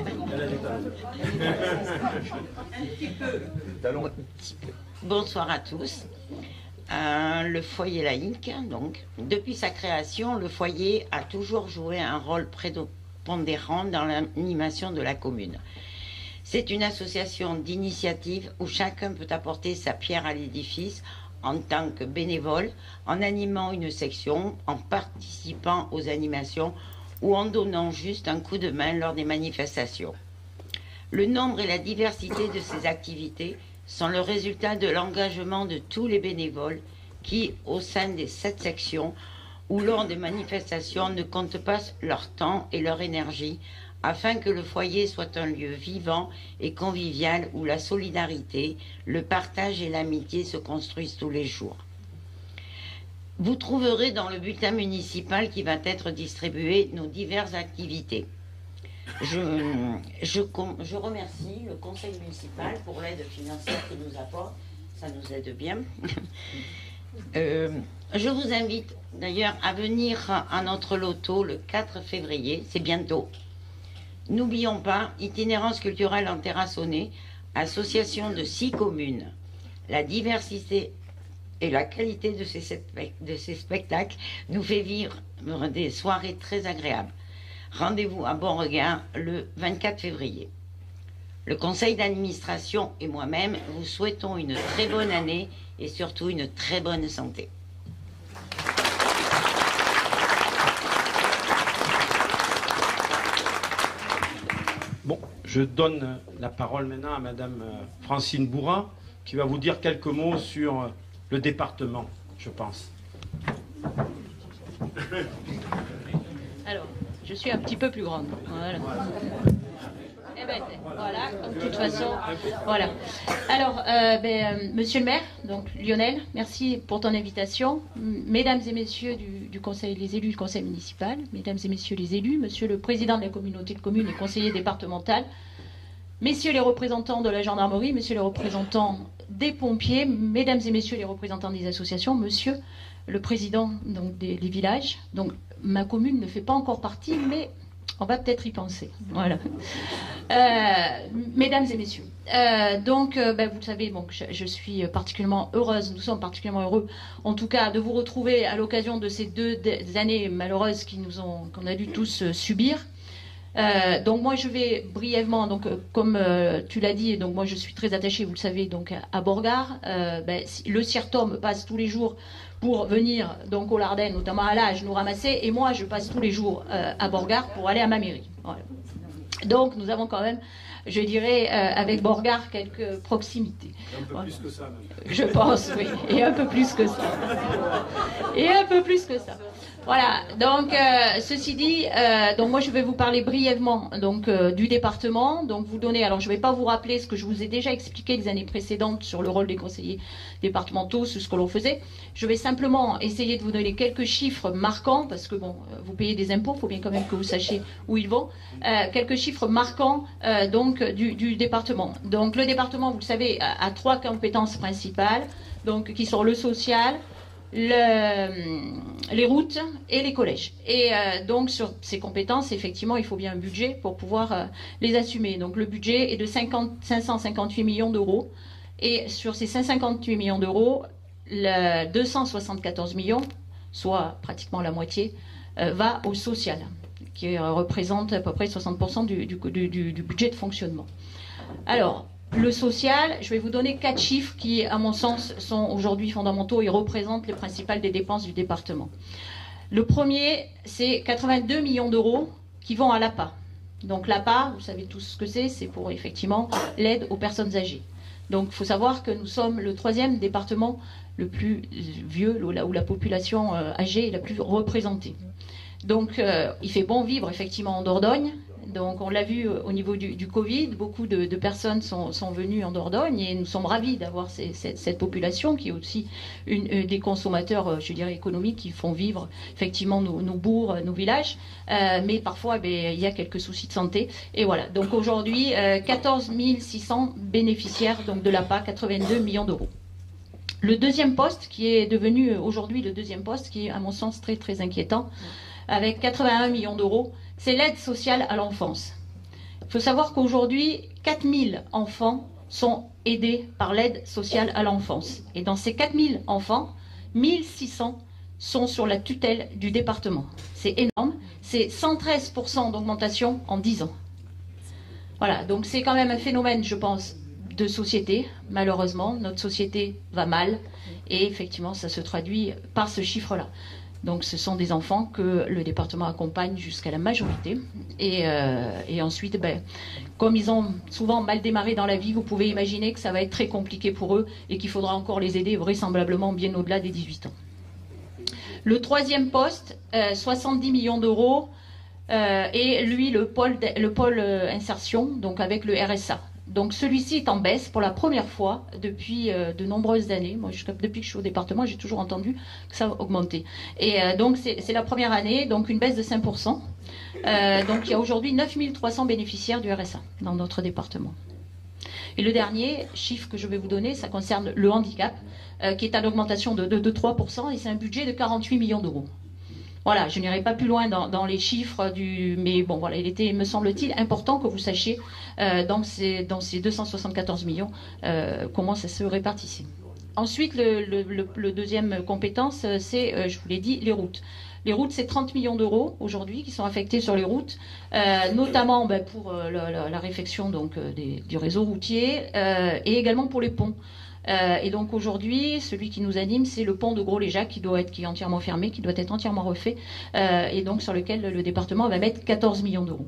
Bonsoir à tous. Euh, le foyer laïque, donc, depuis sa création, le foyer a toujours joué un rôle prépondérant dans l'animation de la commune. C'est une association d'initiative où chacun peut apporter sa pierre à l'édifice en tant que bénévole, en animant une section, en participant aux animations ou en donnant juste un coup de main lors des manifestations. Le nombre et la diversité de ces activités sont le résultat de l'engagement de tous les bénévoles qui, au sein des sept sections ou lors des manifestations, ne comptent pas leur temps et leur énergie afin que le foyer soit un lieu vivant et convivial où la solidarité, le partage et l'amitié se construisent tous les jours. Vous trouverez dans le bulletin municipal qui va être distribué nos diverses activités. Je, je, je remercie le conseil municipal pour l'aide financière qu'il nous apporte, ça nous aide bien. Euh, je vous invite d'ailleurs à venir à notre loto le quatre février, c'est bientôt. N'oublions pas, itinérance culturelle en Terrassonnais, association de six communes. La diversité et la qualité de ces, de ces spectacles nous fait vivre des soirées très agréables. Rendez-vous à Beauregard le vingt-quatre février. Le conseil d'administration et moi-même vous souhaitons une très bonne année et surtout une très bonne santé. Bon, je donne la parole maintenant à Madame Francine Bourrin, qui va vous dire quelques mots sur le département, je pense. Alors, je suis un petit peu plus grande. Voilà. Eh ben, voilà, de toute façon, voilà. Alors, euh, ben, euh, Monsieur le maire, donc Lionel, merci pour ton invitation. Mesdames et messieurs du, du conseil, les élus du conseil municipal, mesdames et messieurs les élus, monsieur le président de la communauté de communes et conseiller départemental, messieurs les représentants de la gendarmerie, messieurs les représentants des pompiers, mesdames et messieurs les représentants des associations, monsieur le président donc, des, des villages. Donc, ma commune ne fait pas encore partie, mais on va peut-être y penser. Voilà. Euh, mesdames et messieurs, euh, donc, euh, ben, vous le savez, bon, je, je suis particulièrement heureuse, nous sommes particulièrement heureux, en tout cas, de vous retrouver à l'occasion de ces deux années malheureuses qui nous ont, qu'on a dû tous euh, subir. Euh, donc moi je vais brièvement, donc euh, comme euh, tu l'as dit, donc moi je suis très attachée, vous le savez, donc à, à Beauregard. Euh, ben, le CIRTOM passe tous les jours pour venir donc au Lardin, notamment à l'âge, nous ramasser, et moi je passe tous les jours euh, à Beauregard pour aller à ma mairie. Voilà. Donc nous avons quand même, je dirais, euh, avec Beauregard quelques proximités. Un peu voilà. Plus que ça même. Je pense, oui, et un peu plus que ça. Et un peu plus que ça. Voilà, donc euh, ceci dit, euh, donc moi je vais vous parler brièvement donc euh, du département, donc vous donner, alors je ne vais pas vous rappeler ce que je vous ai déjà expliqué les années précédentes sur le rôle des conseillers départementaux, sur ce que l'on faisait. Je vais simplement essayer de vous donner quelques chiffres marquants, parce que bon, vous payez des impôts, il faut bien quand même que vous sachiez où ils vont, euh, quelques chiffres marquants euh, donc du, du département. Donc le département, vous le savez, a, a trois compétences principales, donc qui sont le social, Le, les routes et les collèges. Et euh, donc sur ces compétences, effectivement, il faut bien un budget pour pouvoir euh, les assumer. Donc le budget est de cinq cent cinquante-huit millions d'euros. Et sur ces cinq cent cinquante-huit millions d'euros, deux cent soixante-quatorze millions, soit pratiquement la moitié, euh, va au social, qui euh, représente à peu près soixante pour cent du, du, du, du budget de fonctionnement. Alors, le social, je vais vous donner quatre chiffres qui, à mon sens, sont aujourd'hui fondamentaux et représentent les principales des dépenses du département. Le premier, c'est quatre-vingt-deux millions d'euros qui vont à l'A P A. Donc l'A P A, vous savez tous ce que c'est, c'est pour effectivement l'aide aux personnes âgées. Donc il faut savoir que nous sommes le troisième département le plus vieux, où la, où la population euh, âgée est la plus représentée. Donc euh, il fait bon vivre effectivement en Dordogne. Donc on l'a vu au niveau du, du Covid, beaucoup de, de personnes sont, sont venues en Dordogne et nous sommes ravis d'avoir ces, cette, cette population qui est aussi une, une des consommateurs, je dirais, économiques qui font vivre effectivement nos, nos bourgs, nos villages. Euh, mais parfois, eh bien, il y a quelques soucis de santé. Et voilà, donc aujourd'hui, euh, quatorze mille six cents bénéficiaires donc, de l'A P A, quatre-vingt-deux millions d'euros. Le deuxième poste, qui est devenu aujourd'hui le deuxième poste, qui est à mon sens très très inquiétant, avec quatre-vingt-un millions d'euros, c'est l'aide sociale à l'enfance. Il faut savoir qu'aujourd'hui, quatre mille enfants sont aidés par l'aide sociale à l'enfance. Et dans ces quatre mille enfants, mille six cents sont sur la tutelle du département. C'est énorme. C'est cent treize pour cent d'augmentation en dix ans. Voilà, donc c'est quand même un phénomène, je pense, de société. Malheureusement, notre société va mal. Et effectivement, ça se traduit par ce chiffre-là. Donc ce sont des enfants que le département accompagne jusqu'à la majorité. Et, euh, et ensuite, ben, comme ils ont souvent mal démarré dans la vie, vous pouvez imaginer que ça va être très compliqué pour eux et qu'il faudra encore les aider vraisemblablement bien au-delà des dix-huit ans. Le troisième poste, euh, soixante-dix millions d'euros, euh, et lui le pôle, le pôle insertion, donc avec le R S A. Donc celui-ci est en baisse pour la première fois depuis euh, de nombreuses années. Moi, je, depuis que je suis au département, j'ai toujours entendu que ça augmentait. Et euh, donc c'est la première année, donc une baisse de cinq pour cent. Euh, donc il y a aujourd'hui neuf mille trois cents bénéficiaires du R S A dans notre département. Et le dernier chiffre que je vais vous donner, ça concerne le handicap, euh, qui est à l'augmentation de, de, de trois pour cent, et c'est un budget de quarante-huit millions d'euros. Voilà, je n'irai pas plus loin dans, dans les chiffres, du, mais bon, voilà, il était, me semble-t-il, important que vous sachiez euh, dans, ces, dans ces deux cent soixante-quatorze millions euh, comment ça se répartissait. Ensuite, le, le, le, le deuxième compétence, c'est, euh, je vous l'ai dit, les routes. Les routes, c'est trente millions d'euros aujourd'hui qui sont affectés sur les routes, euh, notamment ben, pour euh, la, la, la réfection donc, euh, des, du réseau routier euh, et également pour les ponts. Euh, et donc aujourd'hui, celui qui nous anime, c'est le pont de Gros-Léjac qui doit être qui est entièrement fermé, qui doit être entièrement refait, euh, et donc sur lequel le département va mettre quatorze millions d'euros.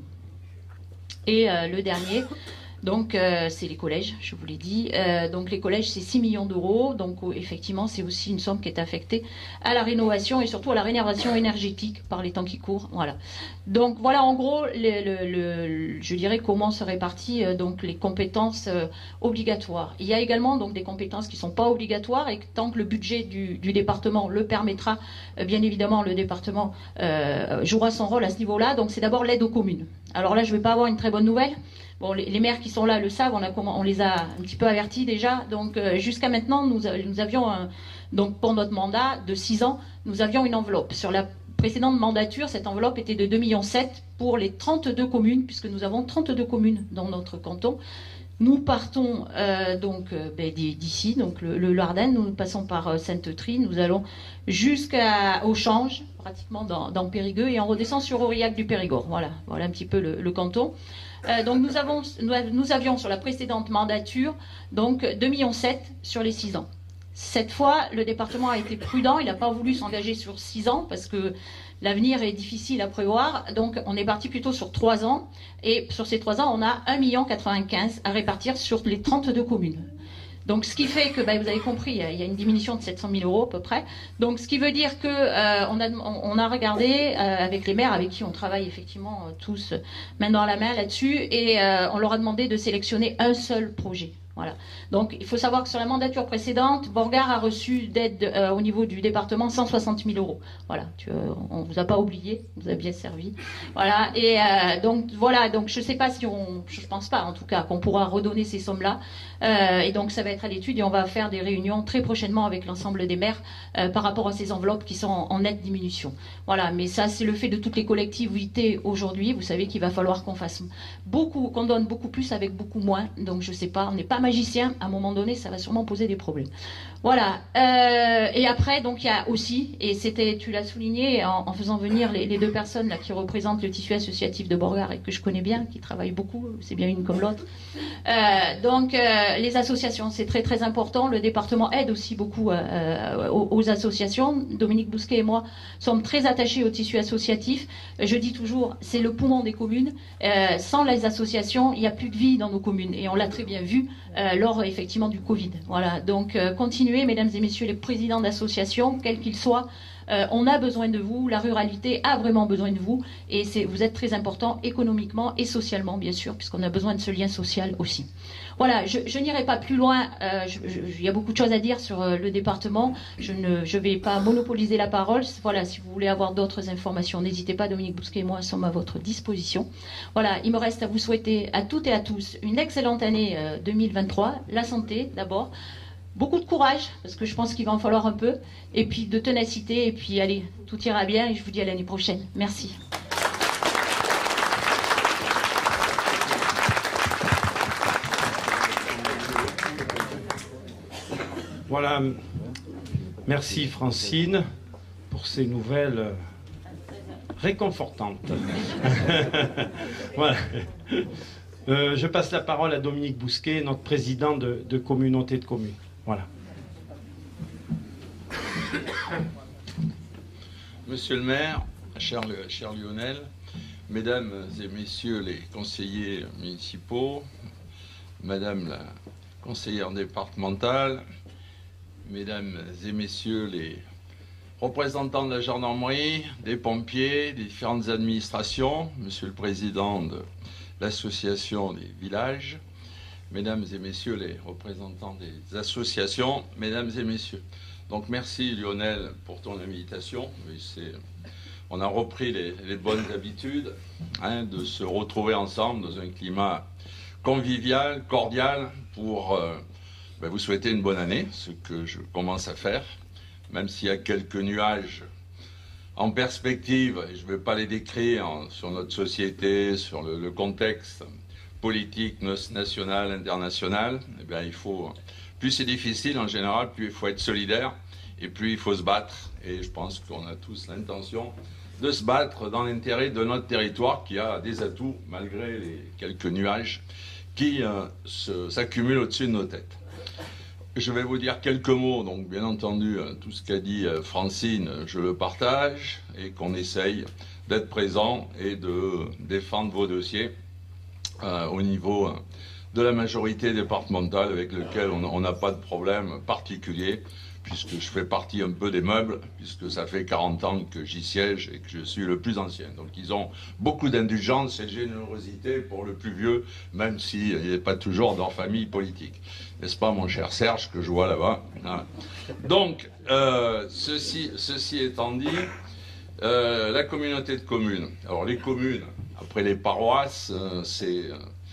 Et euh, le dernier, donc euh, c'est les collèges, je vous l'ai dit. Euh, donc les collèges, c'est six millions d'euros. Donc euh, effectivement, c'est aussi une somme qui est affectée à la rénovation et surtout à la rénovation énergétique par les temps qui courent. Voilà. Donc voilà en gros, le, le, le, je dirais comment se répartit euh, donc les compétences euh, obligatoires. Il y a également donc des compétences qui ne sont pas obligatoires et que tant que le budget du, du département le permettra, euh, bien évidemment le département euh, jouera son rôle à ce niveau-là. Donc c'est d'abord l'aide aux communes. Alors là, je ne vais pas avoir une très bonne nouvelle. Bon, les, les maires qui sont là le savent, on, a, on les a un petit peu avertis déjà. Donc euh, jusqu'à maintenant, nous, nous avions, un, donc pour notre mandat de six ans, nous avions une enveloppe. Sur la précédente mandature, cette enveloppe était de deux virgule sept millions pour les trente-deux communes, puisque nous avons trente-deux communes dans notre canton. Nous partons euh, donc euh, ben, d'ici, donc le, le Lardenne, nous passons par euh, Sainte-Trie, nous allons jusqu'au Change, pratiquement dans, dans Périgueux, et on redescend sur Aurillac du Périgord. Voilà, voilà un petit peu le, le canton. Euh, donc nous, avons, nous, nous avions sur la précédente mandature donc deux virgule sept millions sur les six ans. Cette fois, le département a été prudent, il n'a pas voulu s'engager sur six ans parce que l'avenir est difficile à prévoir. Donc on est parti plutôt sur trois ans et sur ces trois ans, on a un virgule quatre-vingt-quinze million à répartir sur les trente-deux communes. Donc ce qui fait que, ben, vous avez compris, il y a une diminution de sept cent mille euros à peu près. Donc ce qui veut dire que euh, on, a, on a regardé euh, avec les maires avec qui on travaille effectivement euh, tous main dans la main là-dessus et euh, on leur a demandé de sélectionner un seul projet. Voilà. Donc il faut savoir que sur la mandature précédente, Borgard a reçu d'aide euh, au niveau du département cent soixante mille euros. Voilà, tu, euh, on vous a pas oublié, on vous a bien servi. Voilà. Et euh, donc voilà, donc je sais pas si on, je pense pas en tout cas qu'on pourra redonner ces sommes-là. Euh, et donc ça va être à l'étude et on va faire des réunions très prochainement avec l'ensemble des maires euh, par rapport à ces enveloppes qui sont en, en nette diminution. Voilà. Mais ça c'est le fait de toutes les collectivités aujourd'hui. Vous savez qu'il va falloir qu'on fasse beaucoup, qu'on donne beaucoup plus avec beaucoup moins. Donc je sais pas, on n'est pas magicien, à un moment donné, ça va sûrement poser des problèmes. Voilà. Euh, et après, donc il y a aussi, et c'était, tu l'as souligné en, en faisant venir les, les deux personnes là qui représentent le tissu associatif de Borgard et que je connais bien, qui travaillent beaucoup, c'est bien une comme l'autre. Euh, donc euh, les associations, c'est très très important. Le département aide aussi beaucoup euh, aux, aux associations. Dominique Bousquet et moi sommes très attachés au tissu associatif. Je dis toujours, c'est le poumon des communes. Euh, sans les associations, il n'y a plus de vie dans nos communes, et on l'a très bien vu. Euh, lors effectivement du Covid. Voilà, donc euh, continuez, mesdames et messieurs les présidents d'associations, quels qu'ils soient, euh, on a besoin de vous, la ruralité a vraiment besoin de vous, et vous êtes très importants économiquement et socialement, bien sûr, puisqu'on a besoin de ce lien social aussi. Voilà, je, je n'irai pas plus loin, euh, il y a beaucoup de choses à dire sur euh, le département, je ne je vais pas monopoliser la parole. Voilà, si vous voulez avoir d'autres informations, n'hésitez pas, Dominique Bousquet et moi sommes à votre disposition. Voilà, il me reste à vous souhaiter à toutes et à tous une excellente année euh, deux mille vingt-trois, la santé d'abord, beaucoup de courage, parce que je pense qu'il va en falloir un peu, et puis de ténacité, et puis allez, tout ira bien, et je vous dis à l'année prochaine. Merci. Voilà, merci Francine pour ces nouvelles réconfortantes. Voilà. Euh, je passe la parole à Dominique Bousquet, notre président de, de communauté de communes. Voilà. Monsieur le maire, cher, cher Lionel, mesdames et messieurs les conseillers municipaux, madame la conseillère départementale, mesdames et messieurs les représentants de la gendarmerie, des pompiers, des différentes administrations, Monsieur le Président de l'association des villages, Mesdames et Messieurs les représentants des associations, Mesdames et Messieurs. Donc merci Lionel pour ton invitation. On a repris les, les bonnes habitudes hein, de se retrouver ensemble dans un climat convivial, cordial, pour euh, ben, vous souhaiter une bonne année, ce que je commence à faire, même s'il y a quelques nuages en perspective, et je ne vais pas les décrire hein, sur notre société, sur le, le contexte politique, national, international, eh bien, il faut, plus c'est difficile en général, plus il faut être solidaire, et plus il faut se battre, et je pense qu'on a tous l'intention de se battre dans l'intérêt de notre territoire qui a des atouts malgré les quelques nuages qui euh, s'accumulent au-dessus de nos têtes. Je vais vous dire quelques mots, donc bien entendu euh, tout ce qu'a dit euh, Francine, je le partage et qu'on essaye d'être présent et de défendre vos dossiers euh, au niveau euh, de la majorité départementale avec lequel on n'a pas de problème particulier, puisque je fais partie un peu des meubles, puisque ça fait quarante ans que j'y siège et que je suis le plus ancien. Donc ils ont beaucoup d'indulgence et de générosité pour le plus vieux, même s'il n'est pas toujours dans famille politique. N'est-ce pas, mon cher Serge, que je vois là-bas? Voilà. Donc, euh, ceci, ceci étant dit, euh, la communauté de communes. Alors les communes, après les paroisses, euh, c'est,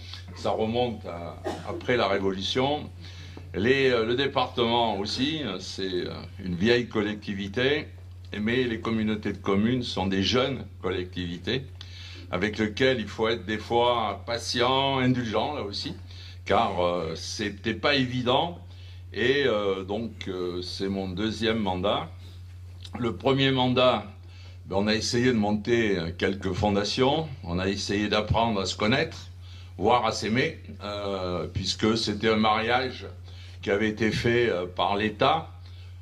ça remonte à, après la Révolution. Les, le département aussi, c'est une vieille collectivité, mais les communautés de communes sont des jeunes collectivités avec lesquelles il faut être des fois patient, indulgent là aussi, car euh, c'était pas évident et euh, donc euh, c'est mon deuxième mandat. Le premier mandat, ben, on a essayé de monter quelques fondations, on a essayé d'apprendre à se connaître, voire à s'aimer, euh, puisque c'était un mariage qui avait été fait par l'État,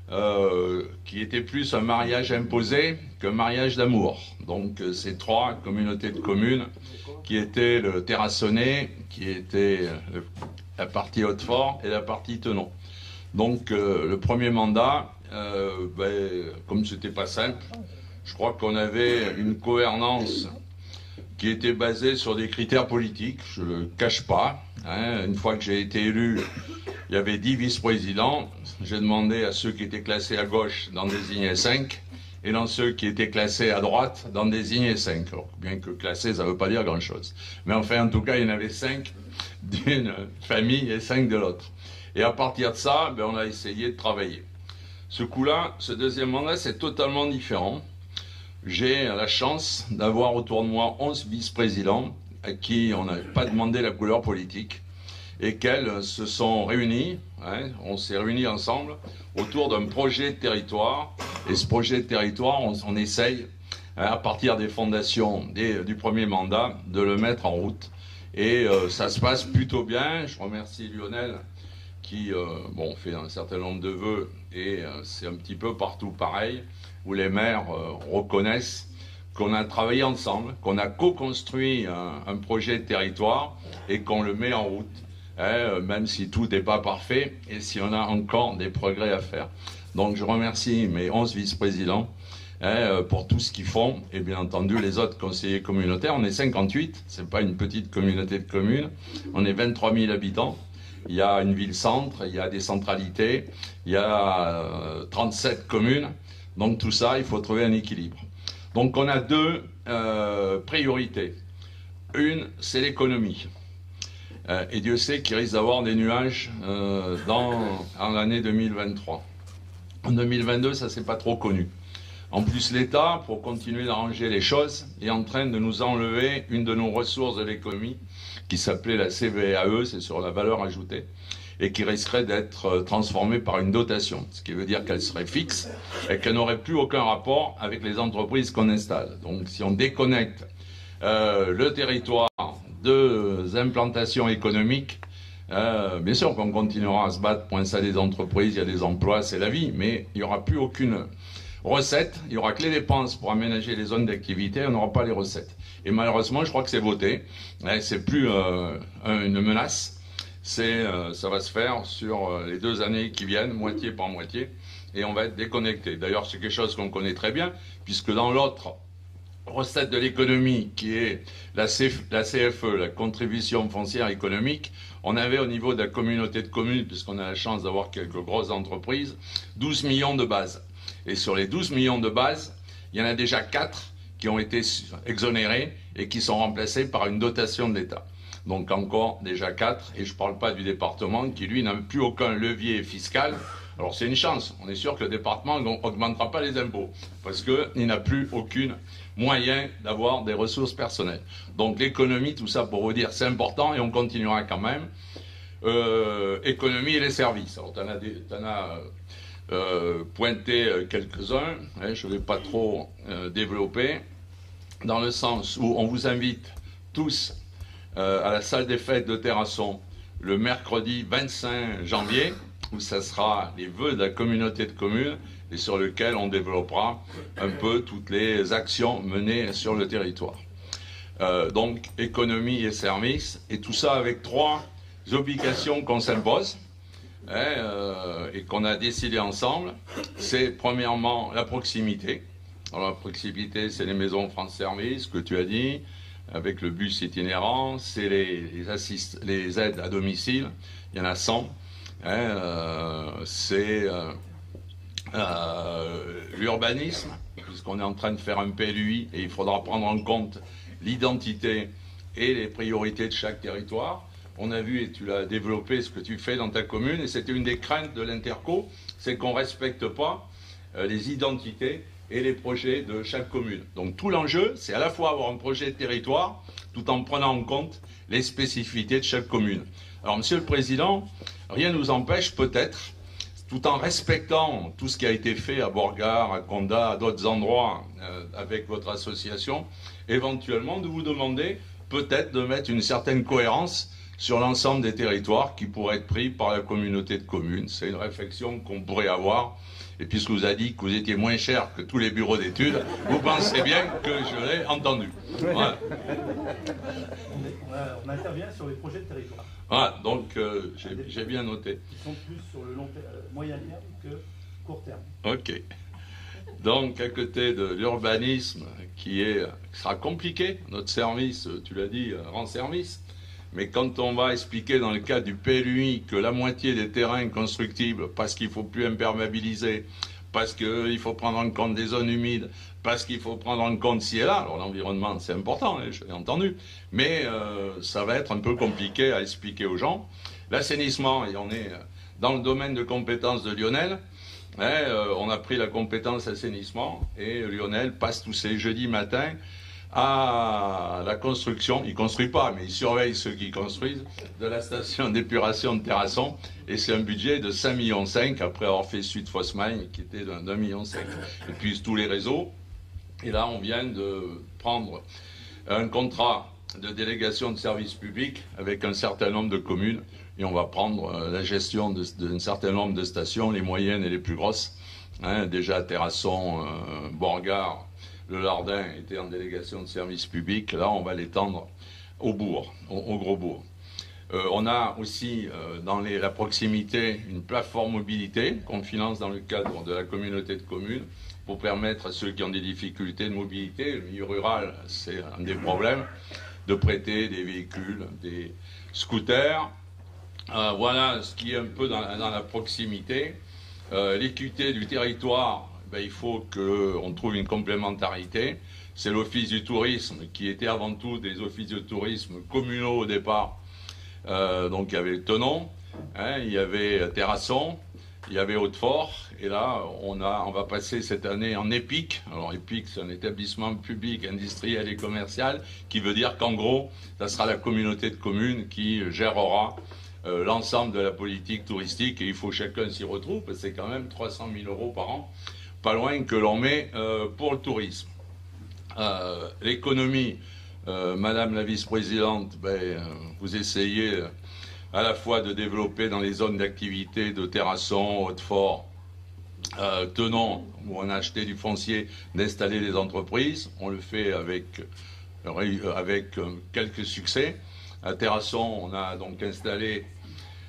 euh, qui était plus un mariage imposé qu'un mariage d'amour. Donc ces trois communautés de communes, qui étaient le Terrassonnais, qui était le, la partie Hautefort et la partie Tenon. Donc euh, le premier mandat, euh, ben, comme c'était pas simple, je crois qu'on avait une gouvernance qui était basée sur des critères politiques, je ne le cache pas. Hein. Une fois que j'ai été élu, il y avait dix vice-présidents. J'ai demandé à ceux qui étaient classés à gauche d'en désigner cinq, et dans ceux qui étaient classés à droite d'en désigner cinq. Alors, bien que classé, ça ne veut pas dire grand-chose. Mais enfin, en tout cas, il y en avait cinq d'une famille et cinq de l'autre. Et à partir de ça, ben, on a essayé de travailler. Ce coup-là, ce deuxième mandat, c'est totalement différent. J'ai la chance d'avoir autour de moi onze vice-présidents à qui on n'avait pas demandé la couleur politique et qu'elles se sont réunies, hein, on s'est réunis ensemble autour d'un projet de territoire. Et ce projet de territoire, on, on essaye, hein, à partir des fondations des, du premier mandat, de le mettre en route. Et euh, ça se passe plutôt bien. Je remercie Lionel qui euh, bon, fait un certain nombre de vœux et euh, c'est un petit peu partout pareil, où les maires euh, reconnaissent qu'on a travaillé ensemble, qu'on a co-construit un, un projet de territoire et qu'on le met en route, hein, même si tout n'est pas parfait et si on a encore des progrès à faire. Donc je remercie mes onze vice-présidents hein, pour tout ce qu'ils font et bien entendu les autres conseillers communautaires. On est cinquante-huit, c'est pas une petite communauté de communes, on est vingt-trois mille habitants. Il y a une ville-centre, il y a des centralités, il y a euh, trente-sept communes. Donc tout ça, il faut trouver un équilibre. Donc on a deux euh, priorités. Une, c'est l'économie. Euh, et Dieu sait qu'il risque d'avoir des nuages euh, dans, en l'année deux mille vingt-trois. En deux mille vingt-deux, ça s'est pas trop connu. En plus, l'État, pour continuer d'arranger les choses, est en train de nous enlever une de nos ressources de l'économie, qui s'appelait la C V A E, c'est sur la valeur ajoutée, et qui risquerait d'être transformée par une dotation, ce qui veut dire qu'elle serait fixe et qu'elle n'aurait plus aucun rapport avec les entreprises qu'on installe. Donc si on déconnecte euh, le territoire de implantations économiques, euh, bien sûr qu'on continuera à se battre pour installer des entreprises, il y a des emplois, c'est la vie, mais il n'y aura plus aucune recette, il n'y aura que les dépenses pour aménager les zones d'activité, on n'aura pas les recettes. Et malheureusement, je crois que c'est voté, c'est plus euh, une menace, c'est, euh, ça va se faire sur euh, les deux années qui viennent, moitié par moitié, et on va être déconnecté. D'ailleurs, c'est quelque chose qu'on connaît très bien, puisque dans l'autre recette de l'économie, qui est la, C F, la C F E, la contribution foncière économique, on avait au niveau de la communauté de communes, puisqu'on a la chance d'avoir quelques grosses entreprises, douze millions de bases. Et sur les douze millions de bases, il y en a déjà quatre qui ont été exonérés et qui sont remplacés par une dotation de l'État. Donc encore déjà quatre, et je ne parle pas du département qui, lui, n'a plus aucun levier fiscal. Alors c'est une chance, on est sûr que le département n'augmentera pas les impôts, parce qu'il n'a plus aucun moyen d'avoir des ressources personnelles. Donc l'économie, tout ça pour vous dire, c'est important, et on continuera quand même. Euh, économie et les services. Alors tu en as, des, t'en as euh, pointé quelques-uns, hein, je ne vais pas trop euh, développer, dans le sens où on vous invite tous euh, à la salle des fêtes de Terrasson le mercredi vingt-cinq janvier, où ça sera les vœux de la communauté de communes et sur lequel on développera un peu toutes les actions menées sur le territoire. Euh, donc économie et services, et tout ça avec trois obligations qu'on s'impose, hein, euh, et qu'on a décidé ensemble. C'est premièrement la proximité. Alors la proximité, c'est les maisons France Service que tu as dit, avec le bus itinérant, c'est les, les, assist, les aides à domicile, il y en a cent. Hein, euh, c'est euh, euh, l'urbanisme, puisqu'on est en train de faire un P L U I et il faudra prendre en compte l'identité et les priorités de chaque territoire. On a vu, et tu l'as développé, ce que tu fais dans ta commune, et c'était une des craintes de l'Interco, c'est qu'on ne respecte pas euh, les identités et les projets de chaque commune. Donc tout l'enjeu, c'est à la fois avoir un projet de territoire, tout en prenant en compte les spécificités de chaque commune. Alors, Monsieur le Président, rien ne nous empêche peut-être, tout en respectant tout ce qui a été fait à Borgard, à Condat, à d'autres endroits euh, avec votre association, éventuellement de vous demander peut-être de mettre une certaine cohérence sur l'ensemble des territoires qui pourraient être pris par la communauté de communes. C'est une réflexion qu'on pourrait avoir. Et puisque vous a dit que vous étiez moins cher que tous les bureaux d'études, vous pensez bien que je l'ai entendu. Voilà. On intervient sur les projets de territoire. Voilà, donc euh, j'ai bien noté. Ils sont plus sur le long terme, moyen terme que court terme. Ok. Donc, à côté de l'urbanisme, qui, est, qui sera compliqué, notre service, tu l'as dit, rend service. Mais quand on va expliquer dans le cas du P L U I que la moitié des terrains constructibles, parce qu'il ne faut plus imperméabiliser, parce qu'il faut prendre en compte des zones humides, parce qu'il faut prendre en compte ci et là, alors l'environnement c'est important, hein, je l'ai entendu, mais euh, ça va être un peu compliqué à expliquer aux gens. L'assainissement, et on est dans le domaine de compétences de Lionel, hein, euh, on a pris la compétence assainissement, et Lionel passe tous ces jeudis matins à la construction, il ne construit pas, mais il surveille ceux qui construisent, de la station d'épuration de Terrasson, et c'est un budget de cinq virgule cinq millions, après avoir fait Suite Fosmagne, qui était d'un virgule cinq million, et puis tous les réseaux. Et là, on vient de prendre un contrat de délégation de service public avec un certain nombre de communes, et on va prendre la gestion d'un certain nombre de stations, les moyennes et les plus grosses, hein, déjà Terrasson, euh, Borgard, le Lardin était en délégation de service public, là on va l'étendre au bourg, au, au gros bourg. Euh, on a aussi euh, dans les, la proximité une plateforme mobilité qu'on finance dans le cadre de la communauté de communes pour permettre à ceux qui ont des difficultés de mobilité, le milieu rural c'est un des problèmes, de prêter des véhicules, des scooters. Euh, voilà ce qui est un peu dans, dans la proximité. Euh, l'équité du territoire, ben, il faut qu'on trouve une complémentarité. C'est l'office du tourisme qui était avant tout des offices de tourisme communaux au départ. Euh, donc il y avait Tenon, hein, il y avait Terrasson, il y avait Hautefort, et là on, a, on va passer cette année en EPIC. Alors EPIC c'est un établissement public, industriel et commercial, qui veut dire qu'en gros, ça sera la communauté de communes qui gérera euh, l'ensemble de la politique touristique, et il faut que chacun s'y retrouve, parce que c'est quand même trois cent mille euros par an. Pas loin que l'on met euh, pour le tourisme. Euh, L'économie, euh, Madame la vice-présidente, ben, euh, vous essayez euh, à la fois de développer dans les zones d'activité de Terrasson, Hautefort, euh, Tenon, où on a acheté du foncier, d'installer des entreprises. On le fait avec, euh, avec euh, quelques succès. À Terrasson, on a donc installé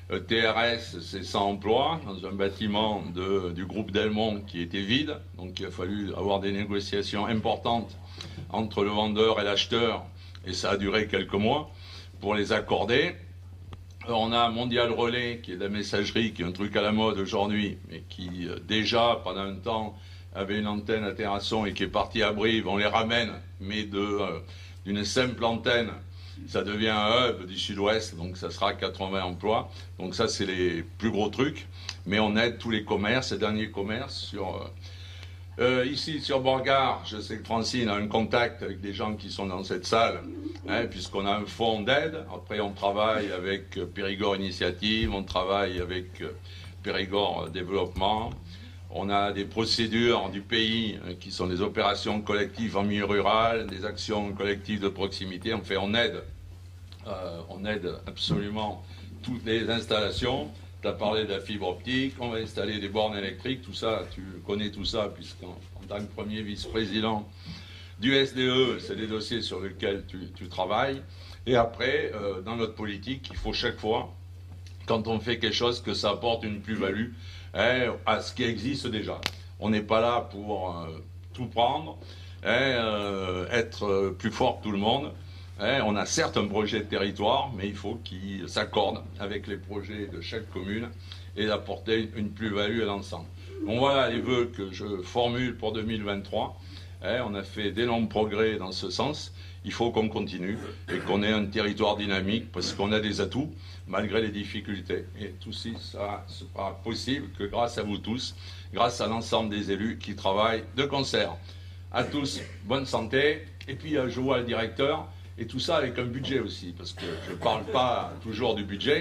Euh, T R S, c'est cent emplois dans un bâtiment de, du groupe Delmont qui était vide. Donc il a fallu avoir des négociations importantes entre le vendeur et l'acheteur. Et ça a duré quelques mois pour les accorder. Alors, on a Mondial Relais, qui est de la messagerie, qui est un truc à la mode aujourd'hui, mais qui euh, déjà, pendant un temps, avait une antenne à Terrasson et qui est parti à Brive. On les ramène, mais de, euh, d'une simple antenne, ça devient un hub du sud-ouest, donc ça sera quatre-vingts emplois. Donc ça, c'est les plus gros trucs. Mais on aide tous les commerces, les derniers commerces sur... Euh, Euh, ici, sur Borgard, je sais que Francine a un contact avec des gens qui sont dans cette salle, hein, puisqu'on a un fonds d'aide. Après, on travaille avec euh, Périgord Initiative, on travaille avec euh, Périgord Développement. On a des procédures du pays euh, qui sont des opérations collectives en milieu rural, des actions collectives de proximité. En fait, on aide, euh, on aide absolument toutes les installations. Tu as parlé de la fibre optique, on va installer des bornes électriques, tout ça, tu connais tout ça, puisqu'en en tant que premier vice-président du S D E, c'est des dossiers sur lesquels tu, tu travailles. Et après, euh, dans notre politique, il faut chaque fois, quand on fait quelque chose, que ça apporte une plus-value hein, à ce qui existe déjà. On n'est pas là pour euh, tout prendre, hein, euh, être plus fort que tout le monde. Hein, on a certes un projet de territoire, mais il faut qu'il s'accorde avec les projets de chaque commune et d'apporter une plus-value à l'ensemble. Donc voilà les vœux que je formule pour deux mille vingt-trois. Hein, on a fait d'énormes progrès dans ce sens. Il faut qu'on continue et qu'on ait un territoire dynamique parce qu'on a des atouts malgré les difficultés. Et tout ceci, ça sera possible que grâce à vous tous, grâce à l'ensemble des élus qui travaillent de concert. À tous, bonne santé. Et puis je vois le directeur. Et tout ça avec un budget aussi, parce que je ne parle pas toujours du budget.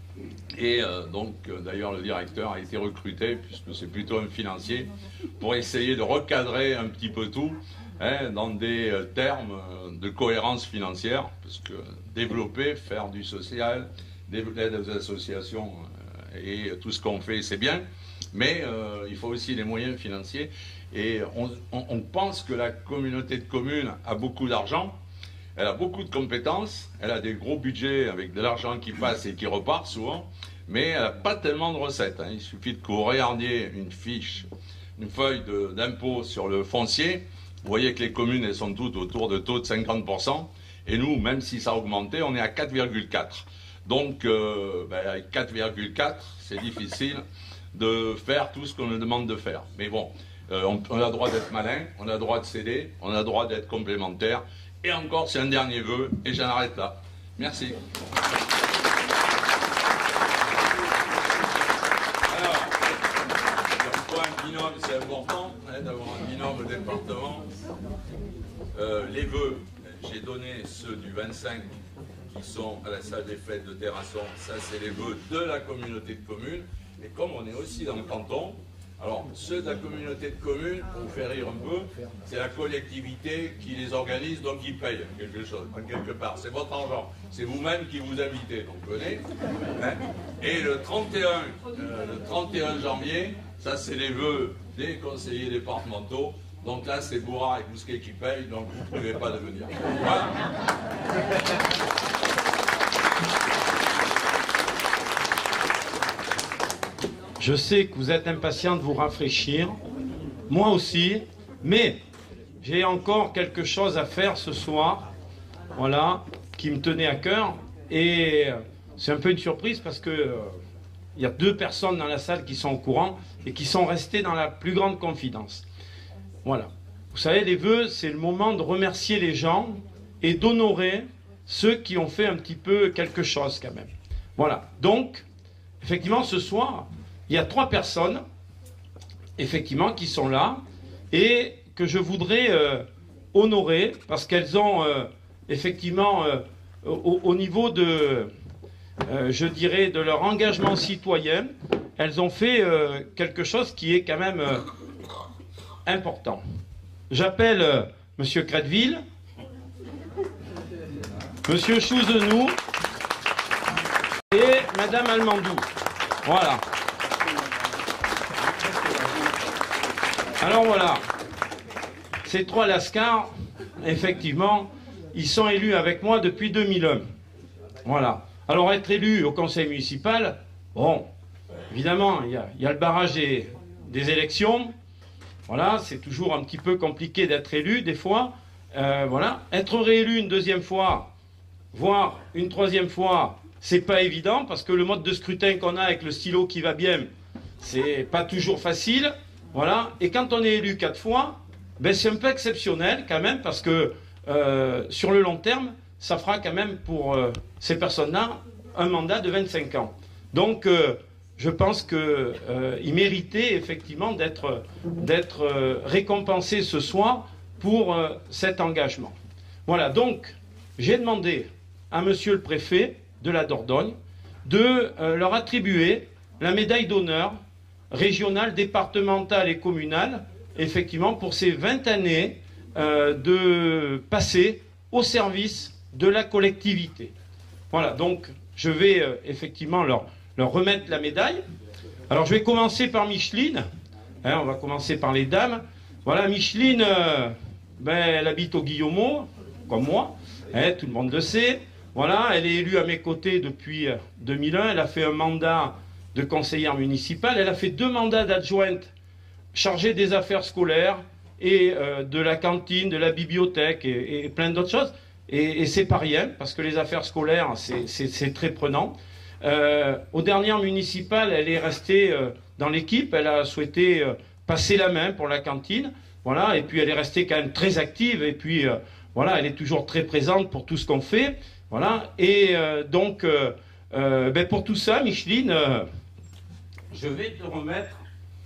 Et euh, donc, euh, d'ailleurs, le directeur a été recruté, puisque c'est plutôt un financier, pour essayer de recadrer un petit peu tout hein, dans des euh, termes euh, de cohérence financière, parce que développer, faire du social, l'aide aux associations euh, et tout ce qu'on fait, c'est bien, mais euh, il faut aussi des moyens financiers. Et on, on, on pense que la communauté de communes a beaucoup d'argent. Elle a beaucoup de compétences, elle a des gros budgets avec de l'argent qui passe et qui repart souvent, mais elle n'a pas tellement de recettes. Hein. Il suffit que vous regardiez une fiche, une feuille d'impôt sur le foncier, vous voyez que les communes elles sont toutes autour de taux de cinquante pour cent, et nous, même si ça a augmenté, on est à quatre virgule quatre. Donc, euh, ben, avec quatre virgule quatre, c'est difficile de faire tout ce qu'on nous demande de faire. Mais bon, euh, on, on a le droit d'être malin, on a le droit de céder, on a le droit d'être complémentaire. Et encore, c'est un dernier vœu, et j'en arrête là. Merci. Alors, pour un binôme, c'est important hein, d'avoir un binôme au département. Euh, les vœux, j'ai donné ceux du vingt-cinq qui sont à la salle des fêtes de Terrasson. Ça, c'est les vœux de la communauté de communes. Et comme on est aussi dans le canton, alors, ceux de la communauté de communes, pour vous faire rire un peu, c'est la collectivité qui les organise, donc ils payent quelque chose, quelque part. C'est votre argent. C'est vous-même qui vous invitez, donc venez. Hein. Et le trente et un, euh, le trente et un janvier, ça c'est les vœux des conseillers départementaux. Donc là, c'est Bourras et Bousquet qui payent, donc vous ne pouvez pas de venir. Voilà. Je sais que vous êtes impatient de vous rafraîchir, moi aussi, mais j'ai encore quelque chose à faire ce soir, voilà, qui me tenait à cœur, et c'est un peu une surprise parce que euh, il y a deux personnes dans la salle qui sont au courant et qui sont restées dans la plus grande confidence. Voilà. Vous savez, les vœux, c'est le moment de remercier les gens et d'honorer ceux qui ont fait un petit peu quelque chose quand même. Voilà. Donc, effectivement, ce soir, il y a trois personnes, effectivement, qui sont là et que je voudrais euh, honorer parce qu'elles ont, euh, effectivement, euh, au, au niveau de, euh, je dirais, de leur engagement citoyen, elles ont fait euh, quelque chose qui est quand même euh, important. J'appelle euh, Monsieur Créteville, Monsieur Chouzenou et Madame Almandou. Voilà. Alors voilà, ces trois lascars, effectivement, ils sont élus avec moi depuis deux mille un. Voilà. Alors être élu au conseil municipal, Bon, évidemment, il y a, il y a le barrage des, des élections. Voilà, c'est toujours un petit peu compliqué d'être élu, des fois. Euh, voilà, être réélu une deuxième fois, voire une troisième fois, c'est pas évident, parce que le mode de scrutin qu'on a avec le stylo qui va bien, c'est pas toujours facile. Voilà, et quand on est élu quatre fois, ben c'est un peu exceptionnel quand même, parce que euh, sur le long terme, ça fera quand même pour euh, ces personnes-là un mandat de vingt-cinq ans. Donc, euh, je pense qu'ils euh, méritaient effectivement d'être d'être euh, récompensés ce soir pour euh, cet engagement. Voilà, donc, j'ai demandé à monsieur le préfet de la Dordogne de euh, leur attribuer la médaille d'honneur régionale, départementale et communale, effectivement, pour ces vingt années euh, de passé au service de la collectivité. Voilà, donc je vais euh, effectivement leur, leur remettre la médaille. Alors je vais commencer par Micheline, hein, on va commencer par les dames. Voilà, Micheline, euh, ben, elle habite au Guillemot, comme moi, hein, tout le monde le sait. Voilà, elle est élue à mes côtés depuis euh, deux mille un, elle a fait un mandat de conseillère municipale, elle a fait deux mandats d'adjointe chargée des affaires scolaires et euh, de la cantine, de la bibliothèque et, et plein d'autres choses. Et, et c'est pas rien, parce que les affaires scolaires, c'est très prenant. Euh, aux dernières municipales, elle est restée euh, dans l'équipe, elle a souhaité euh, passer la main pour la cantine, voilà, et puis elle est restée quand même très active, et puis euh, voilà, elle est toujours très présente pour tout ce qu'on fait, voilà, et euh, donc, euh, euh, ben pour tout ça, Micheline, euh, je vais te remettre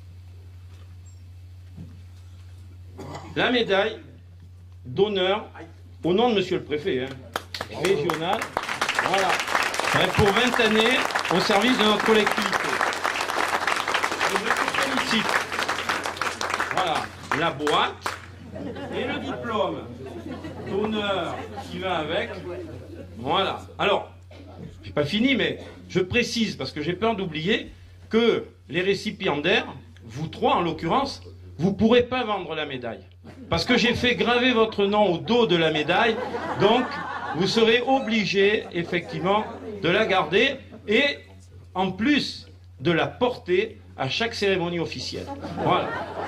la médaille d'honneur au nom de monsieur le préfet, hein, régional, voilà, hein, pour vingt années au service de notre collectivité. Et je te félicite. Voilà, la boîte et le diplôme d'honneur qui va avec. Voilà. Alors, j'ai pas fini, mais je précise, parce que j'ai peur d'oublier, que les récipiendaires, vous trois en l'occurrence, vous ne pourrez pas vendre la médaille. Parce que j'ai fait graver votre nom au dos de la médaille, donc vous serez obligé effectivement de la garder et en plus de la porter à chaque cérémonie officielle. Voilà.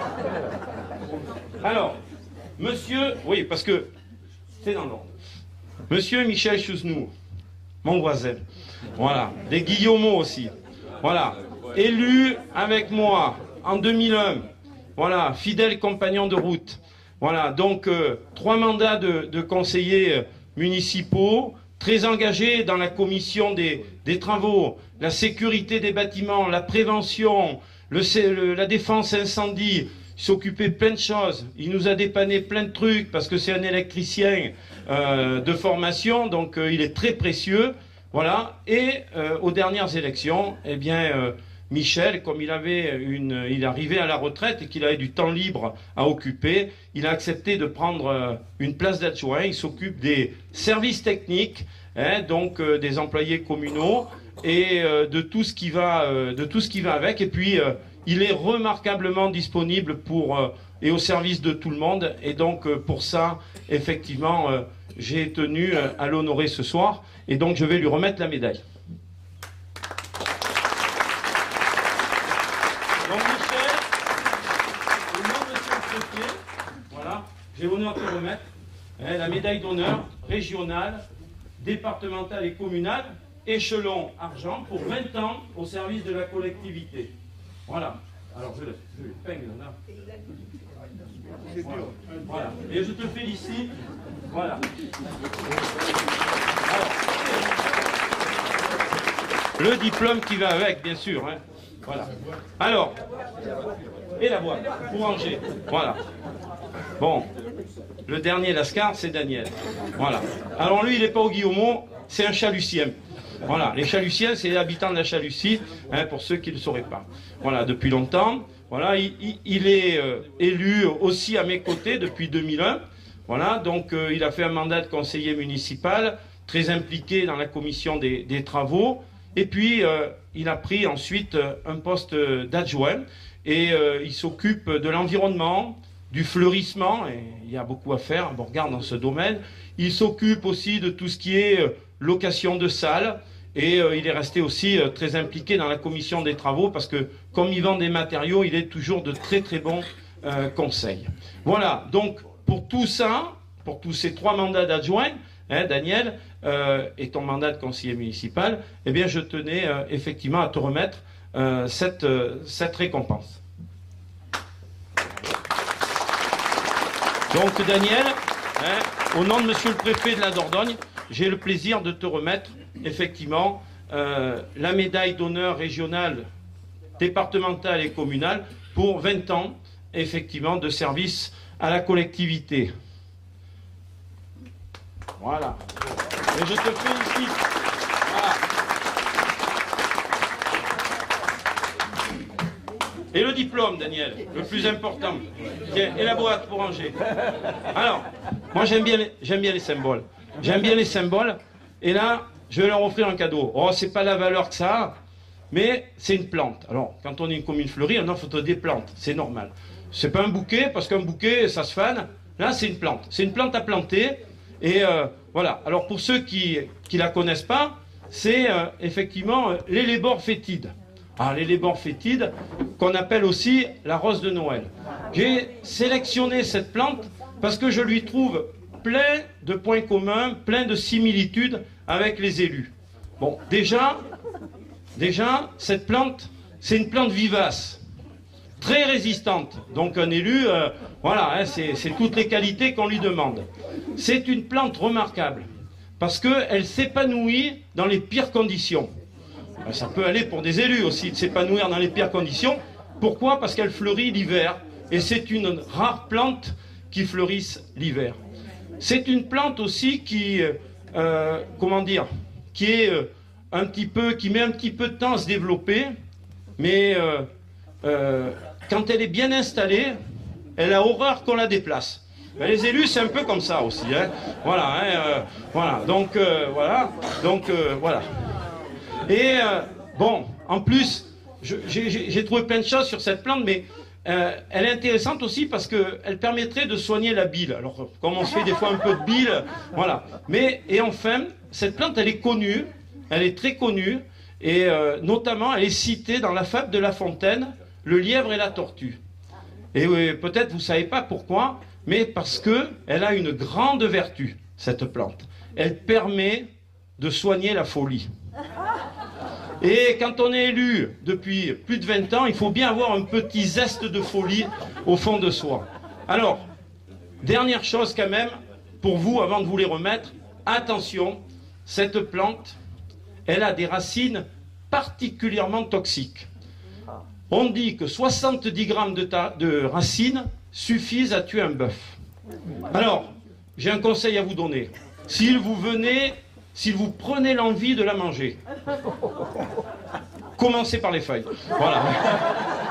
Alors, monsieur, oui, parce que c'est dans l'ordre. Monsieur Michel Chouznou, mon voisin, voilà, des Guillemot aussi, voilà, élu avec moi en deux mille un, voilà, fidèle compagnon de route. Voilà, donc euh, trois mandats de, de conseillers euh, municipaux, très engagés dans la commission des, des travaux, la sécurité des bâtiments, la prévention, le, le, la défense incendie. Il s'occupait plein de choses. Il nous a dépanné plein de trucs parce que c'est un électricien euh, de formation, donc euh, il est très précieux. Voilà. Et euh, aux dernières élections, eh bien. Euh, Michel, comme il avait une, il arrivait à la retraite et qu'il avait du temps libre à occuper, il a accepté de prendre une place d'adjoint. Il s'occupe des services techniques, hein, donc euh, des employés communaux et euh, de tout ce qui va, euh, de tout ce qui va avec. Et puis, euh, il est remarquablement disponible pour euh, et au service de tout le monde. Et donc, euh, pour ça, effectivement, euh, j'ai tenu euh, à l'honorer ce soir. Et donc, je vais lui remettre la médaille. J'ai l'honneur de te remettre hein, la médaille d'honneur régionale, départementale et communale, échelon argent pour vingt ans au service de la collectivité. Voilà. Alors je, je le peigne là. Voilà. Voilà. Et je te félicite. Voilà. Alors, le diplôme qui va avec, bien sûr. Hein. Voilà. Alors, et la boîte pour ranger. Voilà. Bon, le dernier Lascar, c'est Daniel. Voilà. Alors lui, il n'est pas au Guillemot, c'est un Chalucien. Voilà, les Chaluciens, c'est les habitants de la Chalucie, hein, pour ceux qui ne le sauraient pas. Voilà, depuis longtemps. Voilà, il, il, il est euh, élu aussi à mes côtés depuis deux mille un. Voilà, donc euh, il a fait un mandat de conseiller municipal, très impliqué dans la commission des, des travaux. Et puis, euh, il a pris ensuite euh, un poste d'adjoint et euh, il s'occupe de l'environnement, du fleurissement, et il y a beaucoup à faire, bon, regarde dans ce domaine. Il s'occupe aussi de tout ce qui est euh, location de salles Et euh, il est resté aussi euh, très impliqué dans la commission des travaux parce que comme il vend des matériaux, il est toujours de très très bons euh, conseils. Voilà, donc pour tout ça, pour tous ces trois mandats d'adjoint, hein, Daniel, euh, et ton mandat de conseiller municipal, eh bien je tenais euh, effectivement à te remettre euh, cette, euh, cette récompense. Donc Daniel, hein, au nom de monsieur le préfet de la Dordogne, j'ai le plaisir de te remettre effectivement euh, la médaille d'honneur régionale, départementale et communale pour vingt ans effectivement de service à la collectivité. Voilà. Et je te félicite. Voilà. Et le diplôme, Daniel, le plus important. Tiens, et la boîte pour ranger. Alors, moi j'aime bien, les, j'aime bien les symboles. J'aime bien les symboles. Et là, je vais leur offrir un cadeau. Oh, c'est pas la valeur que ça a, mais c'est une plante. Alors, quand on est une commune fleurie, on offre des plantes. C'est normal. C'est pas un bouquet, parce qu'un bouquet, ça se fane. Là, c'est une plante. C'est une plante à planter. Et euh, voilà. Alors, pour ceux qui ne la connaissent pas, c'est euh, effectivement euh, l'élébore fétide. Ah, l'élébore fétide, qu'on appelle aussi la rose de Noël. J'ai sélectionné cette plante parce que je lui trouve plein de points communs, plein de similitudes avec les élus. Bon, déjà, déjà cette plante, c'est une plante vivace, très résistante. Donc un élu, euh, voilà, hein, c'est toutes les qualités qu'on lui demande. C'est une plante remarquable parce qu'elle s'épanouit dans les pires conditions. Ça peut aller pour des élus aussi de s'épanouir dans les pires conditions. Pourquoi? Parce qu'elle fleurit l'hiver. Et c'est une rare plante qui fleurisse l'hiver. C'est une plante aussi qui, euh, comment dire, qui est euh, un petit peu, qui met un petit peu de temps à se développer, mais euh, euh, quand elle est bien installée, elle a horreur qu'on la déplace. Ben, les élus, c'est un peu comme ça aussi, hein. Voilà, hein, euh, voilà. Donc euh, voilà, donc euh, voilà. Et euh, bon, en plus, j'ai trouvé plein de choses sur cette plante, mais euh, elle est intéressante aussi parce qu'elle permettrait de soigner la bile. Alors, comme on se fait des fois un peu de bile, voilà. Mais, et enfin, cette plante, elle est connue, elle est très connue, et euh, notamment, elle est citée dans la fable de La Fontaine, le lièvre et la tortue. Et oui, peut-être vous ne savez pas pourquoi, mais parce qu'elle a une grande vertu, cette plante. Elle permet de soigner la folie. Et quand on est élu depuis plus de vingt ans, il faut bien avoir un petit zeste de folie au fond de soi. Alors, dernière chose quand même, pour vous, avant de vous les remettre, attention, cette plante, elle a des racines particulièrement toxiques. On dit que soixante-dix grammes de, de racines suffisent à tuer un bœuf. Alors, j'ai un conseil à vous donner. S'il vous venez... Si vous prenez l'envie de la manger, commencez par les feuilles. Voilà.